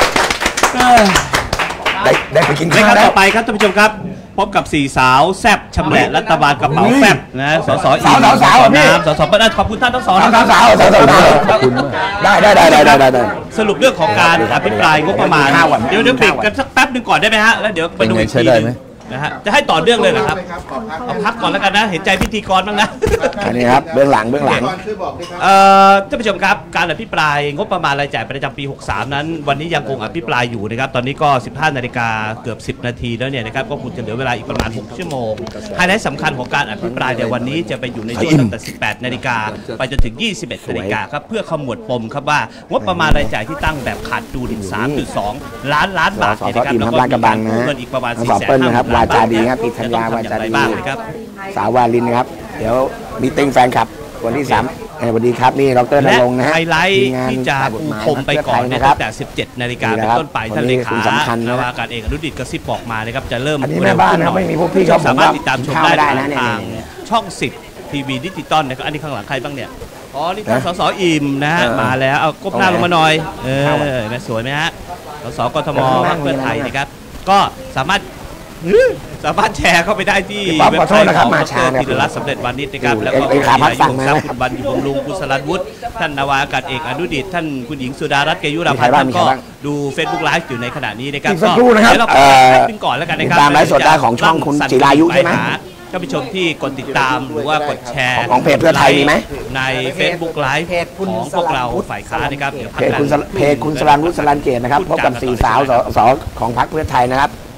ได้ได้ไปกินข้าวแล้วแล้วต่อไปครับท่านผู้ชมครับพบกับสี่สาวแซ่บชำแหละรัฐบาลกระเป๋าแซ่บนะสสอีสสน้ำสสปนัดขอบคุณท่านทั้งสองสาวสาวสาวสาวได้ได้ได้ได้ได้ได้ได้สรุปเรื่องของการอภิปรายงบประมาณเดี๋ยวเดี๋ยวเบรกกันสักแป๊บหนึ่งก่อนได้ไหมฮะแล้วเดี๋ยวไปดูอีกทีนึงนะฮะจะให้ต่อเรื่องเลยเหรอครับเอาพักก่อนแล้วกันนะเห็นใจพิธีกรบ้างนะอันนี้ครับเบื้องหลังเบื้องหลังเอ่อท่านผู้ชมครับการอภิปรายงบประมาณรายจ่ายประจำปีหกสามนั้นวันนี้ยังคงอภิปรายอยู่นะครับตอนนี้ก็ สิบห้านาฬิกาเกือบสิบนาทีแล้วเนี่ยนะครับก็คงจะเหลือเวลาอีกประมาณหกชั่วโมงไฮไลท์สำคัญของการอภิปรายในวันนี้จะไปอยู่ในช่วงตั้งแต่สิบแปดนาฬิกาไปจนถึงยี่สิบเอ็ดนาฬิกาครับเพื่อขมวดปมครับว่างบประมาณรายจ่ายที่ตั้งแบบขาดดุล สามจุดสอง ล้านล้านบาทเนี่ยนะครับแล้วก็มีการกู้เงินอีกประมาณ สี่แสนห้าหมื่น ล้านบาทเนี่ยยาวาจาดีสาววาลินนะครับเดี๋ยวมีติ้งแฟนคลับวันที่สามสวัสดีครับนี่ดร.ณรงค์นะฮะไฮไลท์ที่จะปูพรมไปก่อนนะครับแต่สิบเจ็ดนาฬิกาเป็นต้นไปท่านเลขานาวากาศเอกอนุดิษฐ์กระซิบบอกมานะครับจะเริ่มอันนี้แม่บ้านนะไม่มีพวกพี่เขาสามารถติดตามชมได้ทางช่องสิบทีวีดิจิตอลนะครับอันนี้ข้างหลังใครบ้างเนี่ยอ๋อนี่ท่านสสอิ่มนะฮะมาแล้วเอาก้มหน้าลงมาหน่อยเออแม่สวยไหมฮะสสกทมพรรคเพื่อไทยนะครับก็สามารถสามารถแชร์เข้าไปได้ที่เว็บไซต์ของดร.ธีรรัตน์สำเร็จวานิชนะครับแล้วก็คุณอายุทรัพย์คุณบรรยุบำรุงคุณสรัญวุฒิท่านนาวากาศเอกอนุดิษฐ์ท่านคุณหญิงสุดารัตน์เกยุราพันธ์ท่านก็ดู Facebook Live อยู่ในขณะนี้นะครับก็เดี๋ยวเราไปขึ้นก่อนแล้วกันนะครับตามไลฟ์สดได้ของช่องคุณจิรายุใช่ไหมท่านผู้ชมที่กดติดตามหรือว่ากดแชร์ของเพจเพื่อไทยมีไหมใน Facebook Live ของพวกเราฝ่ายค้านนะครับเพจคุณเพจคุณสรัญวุฒิสรัญเกตนะครับพบกับสี่สาวสของพรรคเพื่อไทยนะครับ